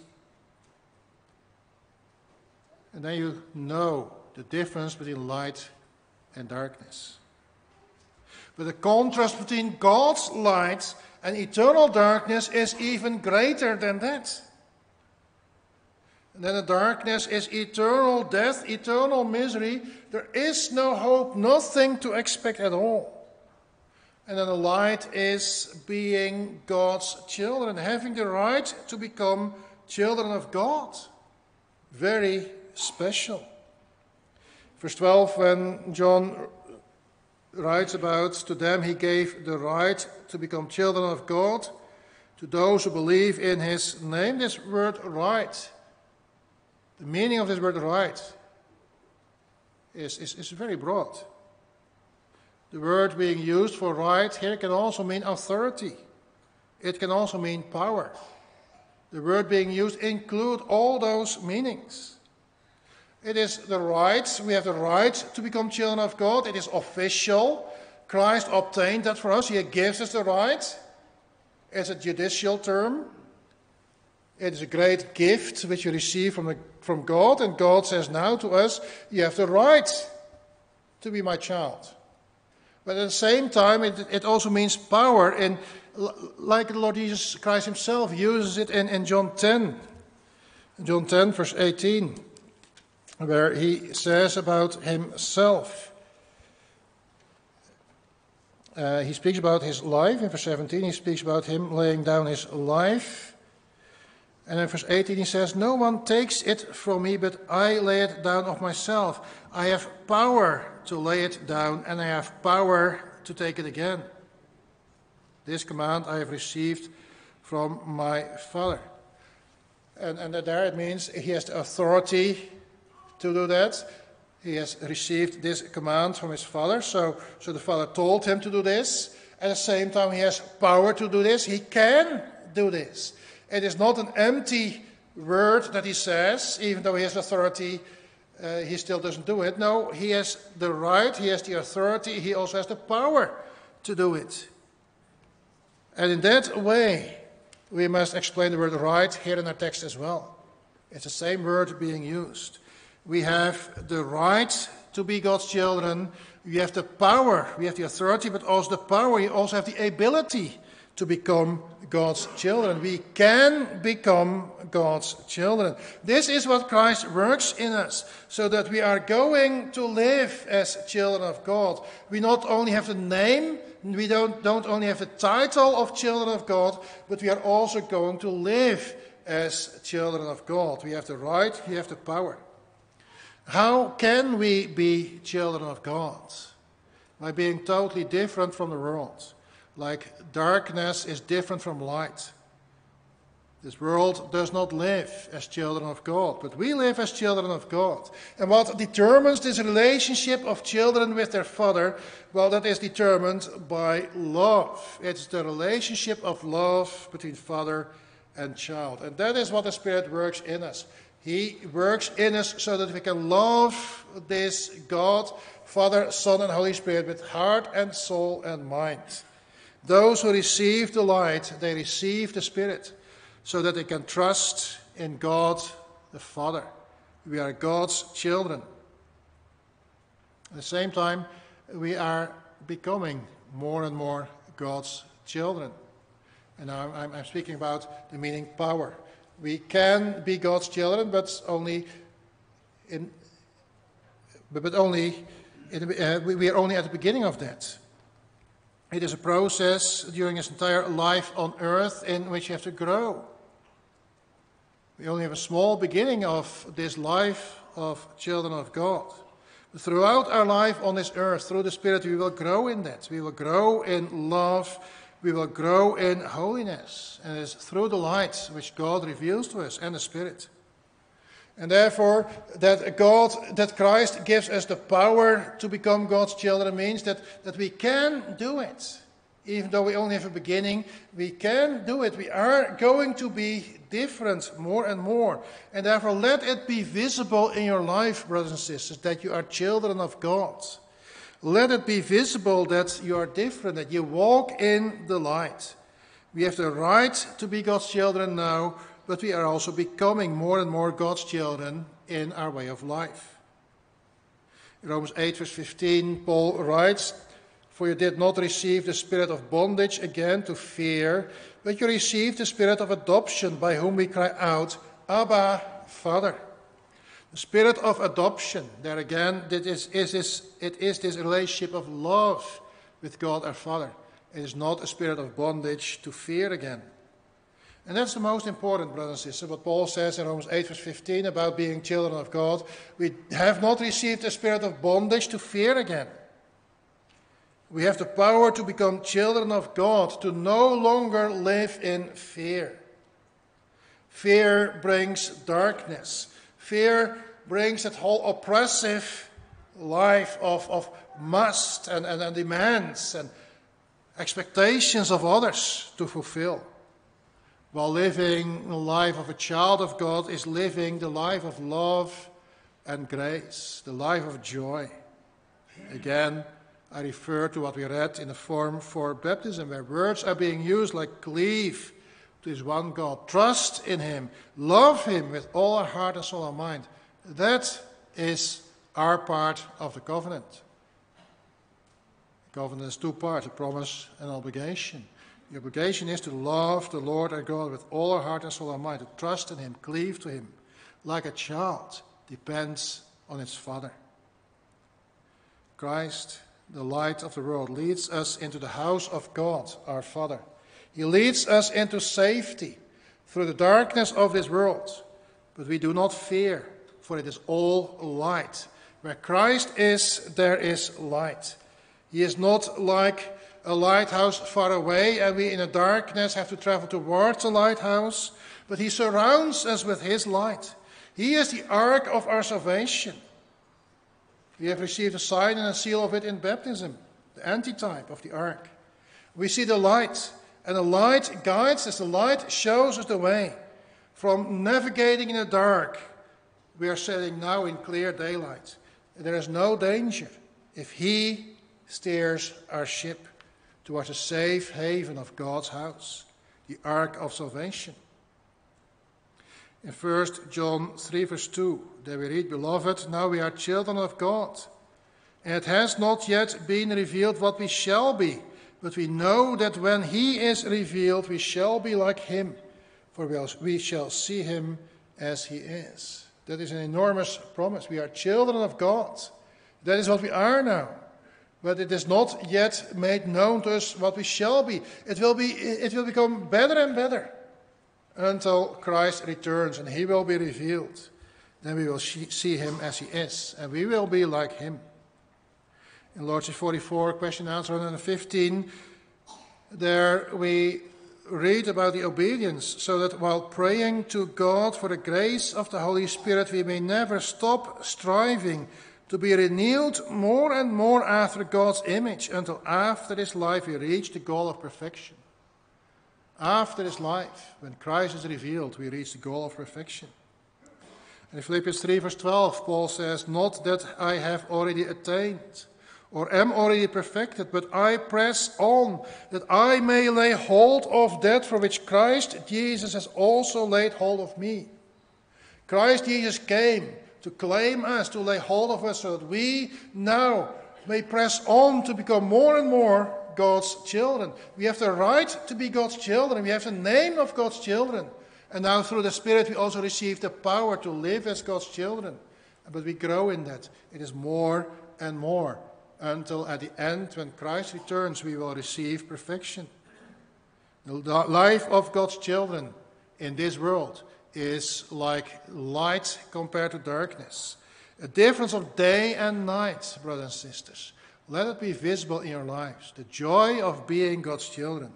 And then you know the difference between light and darkness. But the contrast between God's light And eternal darkness is even greater than that. And then the darkness is eternal death, eternal misery. There is no hope, nothing to expect at all. And then the light is being God's children, having the right to become children of God. Very special. Verse twelve, when John writes about, to them he gave the right to become children of God, to those who believe in his name. This word right, the meaning of this word right, is, is, is very broad. The word being used for right here can also mean authority. It can also mean power. The word being used includes all those meanings. It is the right, we have the right to become children of God. It is official. Christ obtained that for us. He gives us the right. It's a judicial term. It is a great gift which you receive from, the, from God. And God says now to us, you have the right to be my child. But at the same time, it, it also means power. And like the Lord Jesus Christ himself uses it in, in John ten. John ten, verse eighteen, where he says about himself. Uh, he speaks about his life. In verse seventeen, he speaks about him laying down his life. And in verse eighteen, he says, no one takes it from me, but I lay it down of myself. I have power to lay it down, and I have power to take it again. This command I have received from my Father. And, and there it means he has the authority to do that. He has received this command from his Father. So, so the Father told him to do this. At the same time, he has power to do this. He can do this. It is not an empty word that he says, even though he has authority, uh, he still doesn't do it. No, he has the right, he has the authority, he also has the power to do it. And in that way, we must explain the word right here in our text as well. It's the same word being used. We have the right to be God's children. We have the power, we have the authority, but also the power. We also have the ability to become God's children. We can become God's children. This is what Christ works in us, so that we are going to live as children of God. We not only have the name, we don't, don't only have the title of children of God, but we are also going to live as children of God. We have the right, we have the power. How can we be children of God? By being totally different from the world. Like darkness is different from light. This world does not live as children of God, but we live as children of God. And what determines this relationship of children with their father? Well, that is determined by love. It's the relationship of love between father and child. And that is what the Spirit works in us. He works in us so that we can love this God, Father, Son, and Holy Spirit with heart and soul and mind. Those who receive the light, they receive the Spirit, so that they can trust in God the Father. We are God's children. At the same time, we are becoming more and more God's children. And I'm, I'm, I'm speaking about the meaning power. We can be God's children, but only in, but only in, uh, we are only at the beginning of that. It is a process during his entire life on earth in which you have to grow. We only have a small beginning of this life of children of God. But throughout our life on this earth, through the Spirit, we will grow in that. We will grow in love. We will grow in holiness. And it is through the light which God reveals to us and the Spirit. And therefore, that God, that Christ gives us the power to become God's children means that, that we can do it. Even though we only have a beginning, we can do it. We are going to be different more and more. And therefore, let it be visible in your life, brothers and sisters, that you are children of God. Let it be visible that you are different, that you walk in the light. We have the right to be God's children now, but we are also becoming more and more God's children in our way of life. In Romans eight, verse fifteen, Paul writes, For you did not receive the spirit of bondage again to fear, but you received the spirit of adoption, by whom we cry out, Abba, Father. The spirit of adoption, there again, it is, is this, it is this relationship of love with God our Father. It is not a spirit of bondage to fear again. And that's the most important, brothers and sisters, what Paul says in Romans eight, verse fifteen, about being children of God. We have not received a spirit of bondage to fear again. We have the power to become children of God, to no longer live in fear. Fear brings darkness. Fear brings that whole oppressive life of, of must and, and, and demands and expectations of others to fulfill. While living the life of a child of God is living the life of love and grace, the life of joy. Again, I refer to what we read in the form for baptism, where words are being used like cleave to this one God, trust in him, love him with all our heart and soul and mind. That is our part of the covenant. The covenant has two parts, a promise and obligation. The obligation is to love the Lord our God with all our heart and soul and mind, to trust in him, cleave to him, like a child depends on its father. Christ, the light of the world, leads us into the house of God, our Father. He leads us into safety through the darkness of this world. But we do not fear, for it is all light. Where Christ is, there is light. He is not like a lighthouse far away, and we in the darkness have to travel towards the lighthouse, but he surrounds us with his light. He is the ark of our salvation. We have received a sign and a seal of it in baptism, the antitype of the ark. We see the light, and the light guides us, the light shows us the way. From navigating in the dark, we are sailing now in clear daylight. There is no danger if he steers our ship towards a safe haven of God's house, the ark of salvation. In First John three, verse two, there we read, Beloved, now we are children of God, and it has not yet been revealed what we shall be, but we know that when he is revealed, we shall be like him, for we shall see him as he is. That is an enormous promise. We are children of God. That is what we are now. But it is not yet made known to us what we shall be. It will be, it will become better and better until Christ returns and he will be revealed. Then we will see him as he is, and we will be like him. In Lordship forty-four, question and answer one hundred fifteen, there we read about the obedience, so that while praying to God for the grace of the Holy Spirit, we may never stop striving to be renewed more and more after God's image, until after this life we reach the goal of perfection. After this life, when Christ is revealed, we reach the goal of perfection. And in Philippians three, verse twelve, Paul says, Not that I have already attained, or am already perfected, but I press on, that I may lay hold of that for which Christ Jesus has also laid hold of me. Christ Jesus came to claim us, to lay hold of us, so that we now may press on to become more and more God's children. We have the right to be God's children. We have the name of God's children. And now through the Spirit we also receive the power to live as God's children. But we grow in that. It is more and more, until at the end, when Christ returns, we will receive perfection. The life of God's children in this world is like light compared to darkness. A difference of day and night, brothers and sisters. Let it be visible in your lives. The joy of being God's children.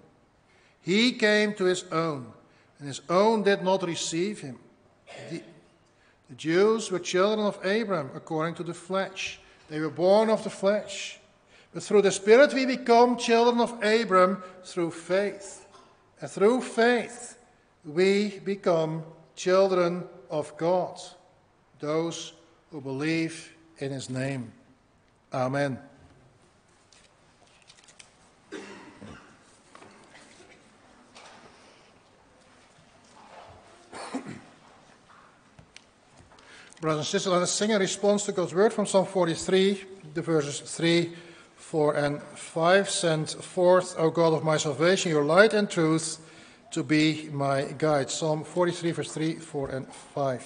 He came to his own, and his own did not receive him. The, the Jews were children of Abraham according to the flesh. They were born of the flesh. But through the Spirit we become children of Abraham through faith. And through faith we become children of God, those who believe in his name. Amen. Brothers and sisters, let us sing a response to God's word from Psalm forty-three, the verses three, four and five. Send forth, O God of my salvation, your light and truth to be my guide. Psalm forty-three, verse three, four and five.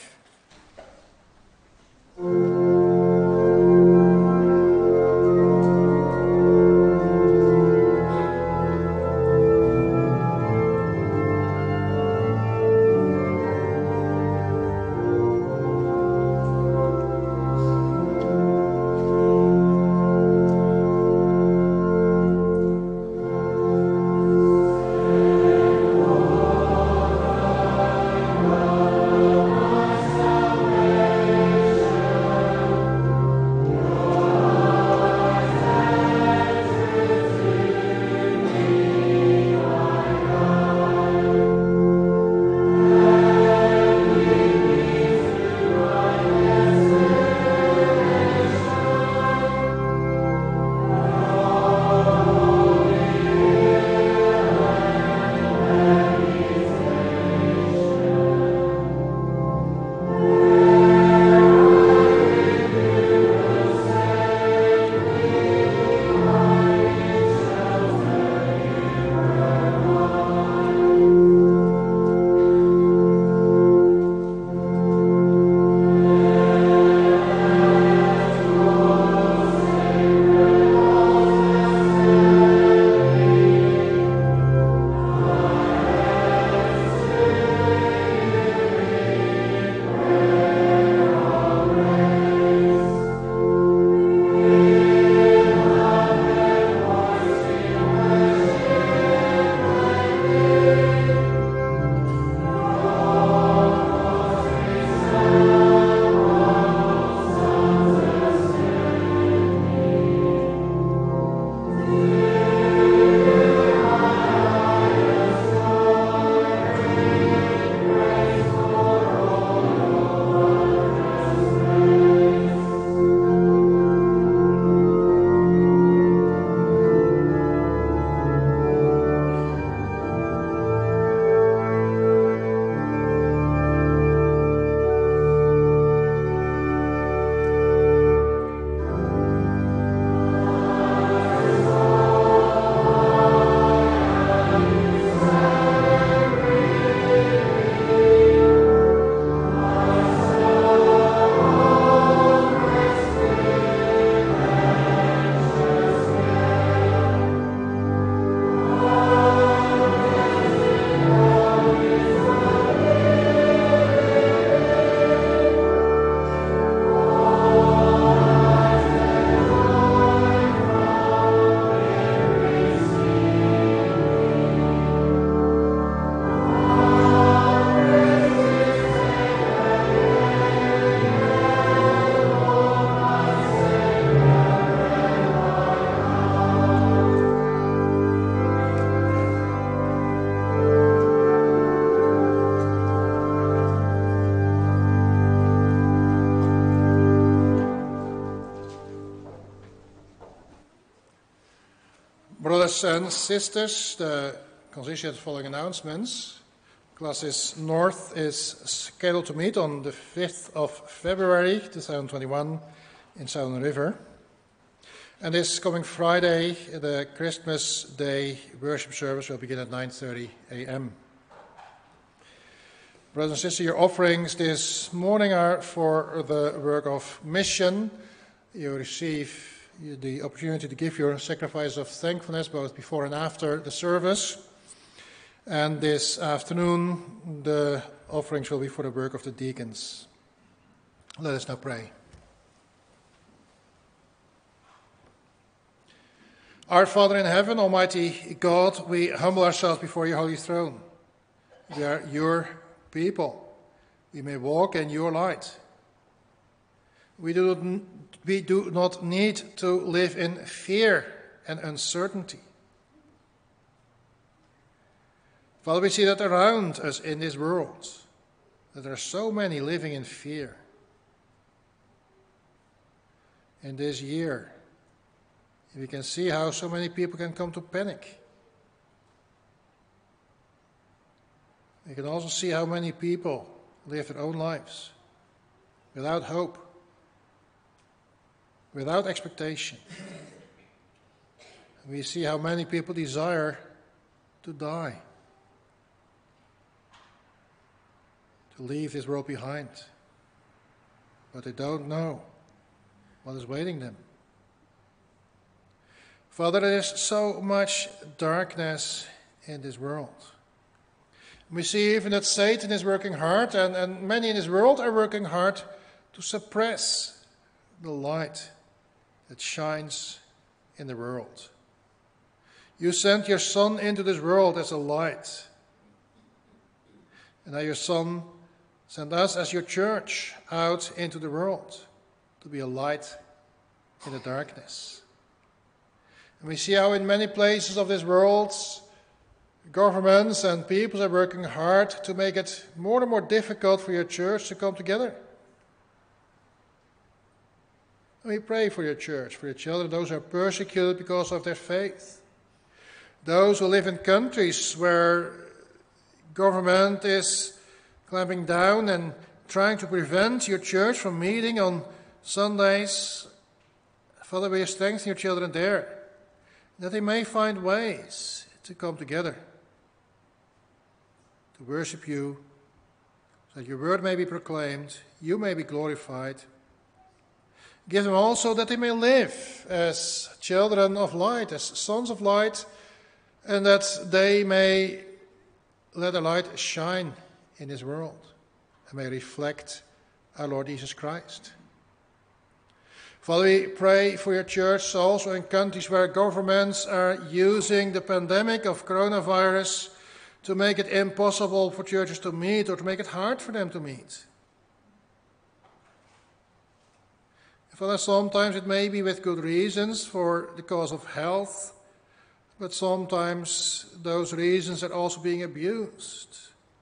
Brothers and sisters, the conciliation has the following announcements. Classes North is scheduled to meet on the fifth of February two thousand twenty-one in Southern River. And this coming Friday, the Christmas Day worship service will begin at nine thirty a m Brothers and sisters, your offerings this morning are for the work of mission. You receive the opportunity to give your sacrifice of thankfulness both before and after the service. And this afternoon, the offerings will be for the work of the deacons. Let us now pray. Our Father in heaven, Almighty God, we humble ourselves before your holy throne. We are your people. We may walk in your light. We do not, we do not need to live in fear and uncertainty. Father, we see that around us in this world, that there are so many living in fear. In this year, we can see how so many people can come to panic. We can also see how many people live their own lives without hope, without expectation. We see how many people desire to die, to leave this world behind, but they don't know what is waiting them. Father, there is so much darkness in this world. We see even that Satan is working hard, and, and many in this world are working hard to suppress the light that shines in the world. You sent your Son into this world as a light. And now your Son sent us as your church out into the world to be a light in the darkness. And we see how in many places of this world, governments and peoples are working hard to make it more and more difficult for your church to come together. And we pray for your church, for your children, those who are persecuted because of their faith. Those who live in countries where government is clamping down and trying to prevent your church from meeting on Sundays. Father, will you strengthen your children there, that they may find ways to come together, to worship you, so that your word may be proclaimed, you may be glorified. Give them also that they may live as children of light, as sons of light, and that they may let the light shine in this world and may reflect our Lord Jesus Christ. Father, we pray for your church also in countries where governments are using the pandemic of coronavirus to make it impossible for churches to meet or to make it hard for them to meet. Father, sometimes it may be with good reasons for the cause of health, but sometimes those reasons are also being abused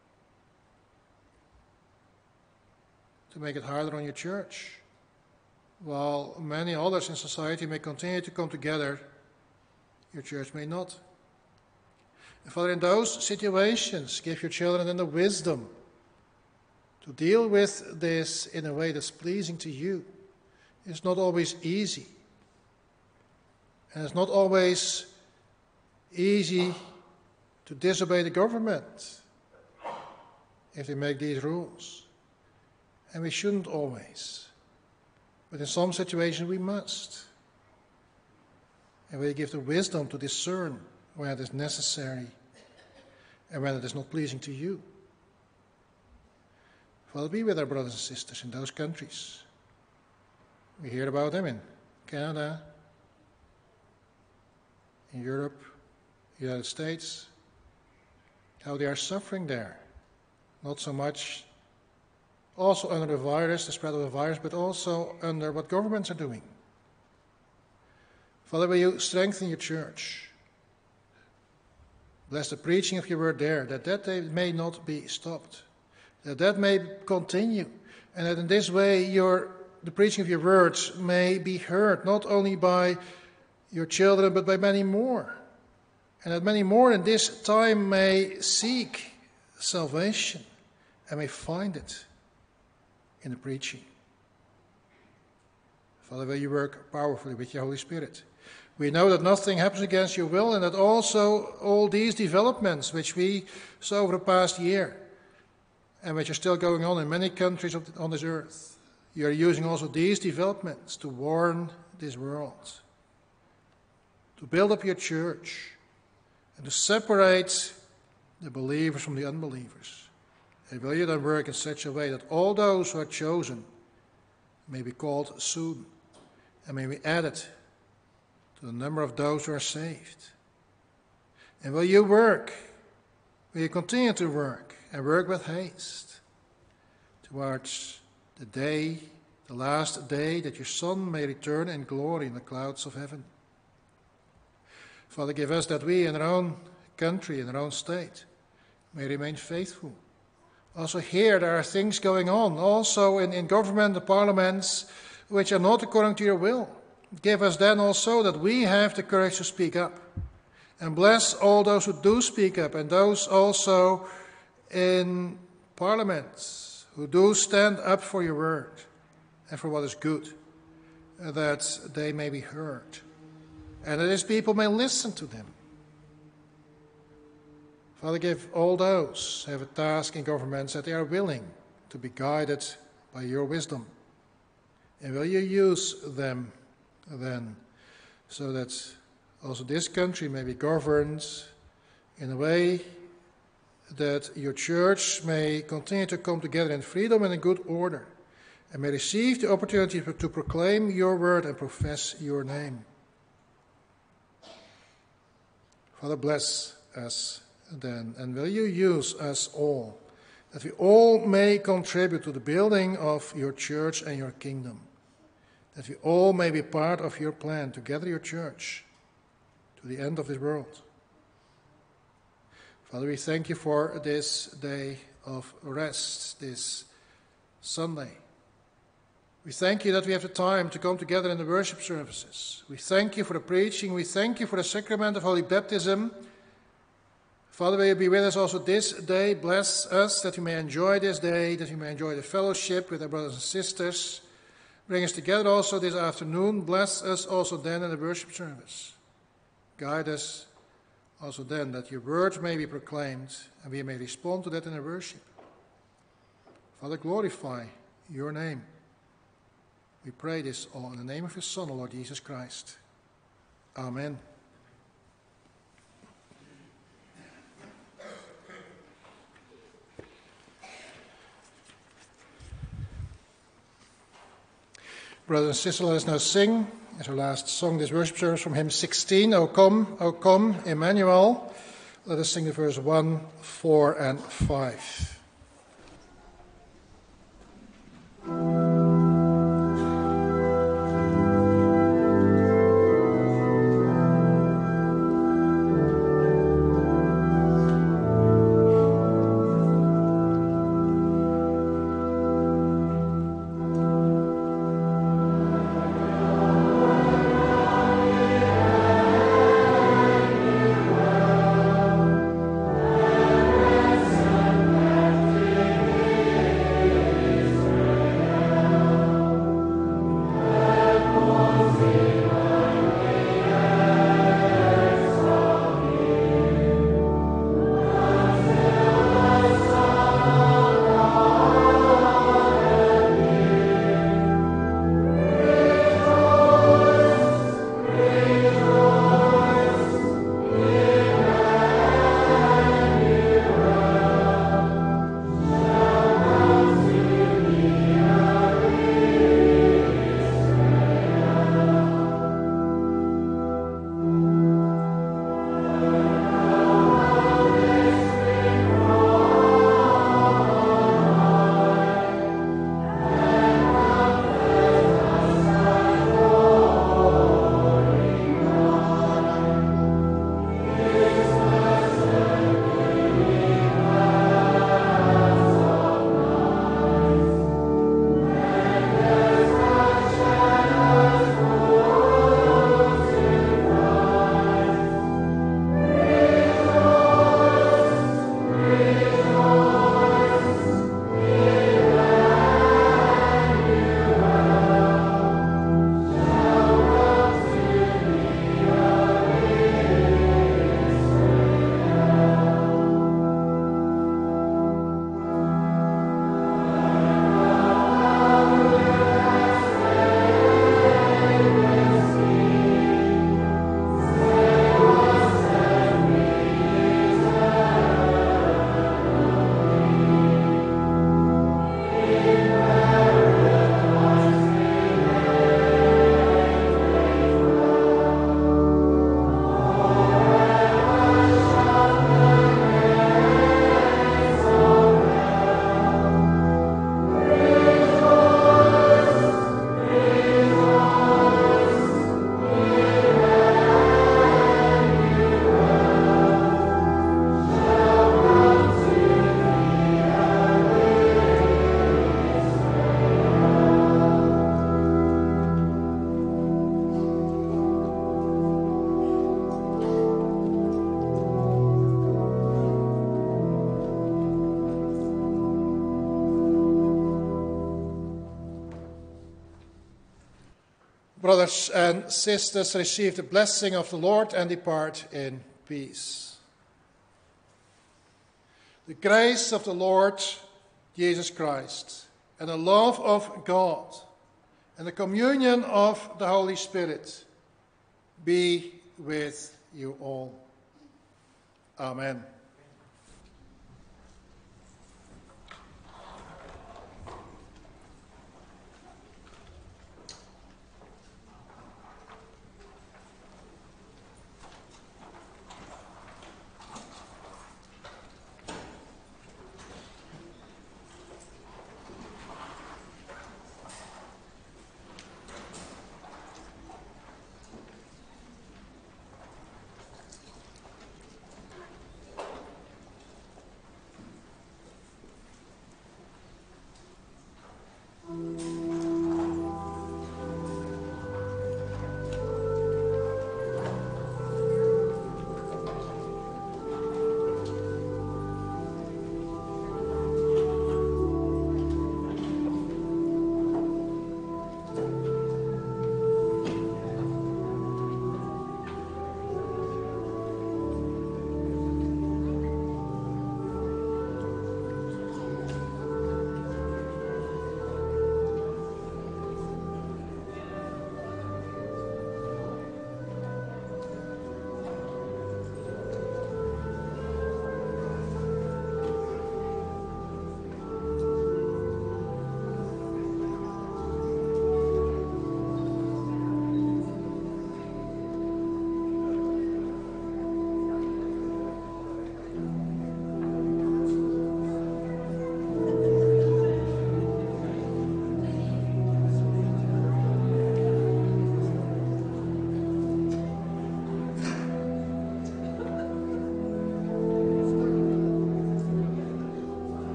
to make it harder on your church. While many others in society may continue to come together, your church may not. And Father, in those situations, give your children then the wisdom to deal with this in a way that's pleasing to you. It's not always easy. And it's not always easy to disobey the government if they make these rules. And we shouldn't always. But in some situations we must. And we give the wisdom to discern when it is necessary and when it is not pleasing to you. Father, be with our brothers and sisters in those countries. We hear about them in Canada, in Europe, United States, how they are suffering there. Not so much also under the virus, the spread of the virus, but also under what governments are doing. Father, will you strengthen your church? Bless the preaching of your word there, that that may not be stopped, that that may continue, and that in this way your the preaching of your words may be heard, not only by your children, but by many more. And that many more in this time may seek salvation and may find it in the preaching. Father, will you work powerfully with your Holy Spirit? We know that nothing happens against your will, and that also all these developments which we saw over the past year and which are still going on in many countries on this earth, you are using also these developments to warn this world, to build up your church, and to separate the believers from the unbelievers. And will you then work in such a way that all those who are chosen may be called soon, and may be added to the number of those who are saved? And will you work, will you continue to work, and work with haste towards the day, the last day, that your Son may return in glory in the clouds of heaven? Father, give us that we in our own country, in our own state, may remain faithful. Also here there are things going on, also in, in government, the parliaments, which are not according to your will. Give us then also that we have the courage to speak up. And bless all those who do speak up, and those also in parliaments who do stand up for your word and for what is good, that they may be heard and that his people may listen to them. Father, give all those who have a task in governments that they are willing to be guided by your wisdom. And will you use them then so that also this country may be governed in a way that your church may continue to come together in freedom and in good order, and may receive the opportunity to proclaim your word and profess your name. Father, bless us then, and will you use us all, that we all may contribute to the building of your church and your kingdom, that we all may be part of your plan to gather your church to the end of this world. Father, we thank you for this day of rest, this Sunday. We thank you that we have the time to come together in the worship services. We thank you for the preaching. We thank you for the sacrament of Holy Baptism. Father, may you be with us also this day. Bless us that we may enjoy this day, that we may enjoy the fellowship with our brothers and sisters. Bring us together also this afternoon. Bless us also then in the worship service. Guide us also then, that your word may be proclaimed, and we may respond to that in our worship. Father, glorify your name. We pray this all in the name of your Son, Lord Jesus Christ. Amen. Brothers and sisters, let us now sing, as our last song this worship service, from hymn sixteen, O come, O come, Emmanuel. Let us sing the verse one, four, and five. Amen. brothers and sisters, receive the blessing of the Lord and depart in peace. The grace of the Lord Jesus Christ, and the love of God, and the communion of the Holy Spirit be with you all. Amen.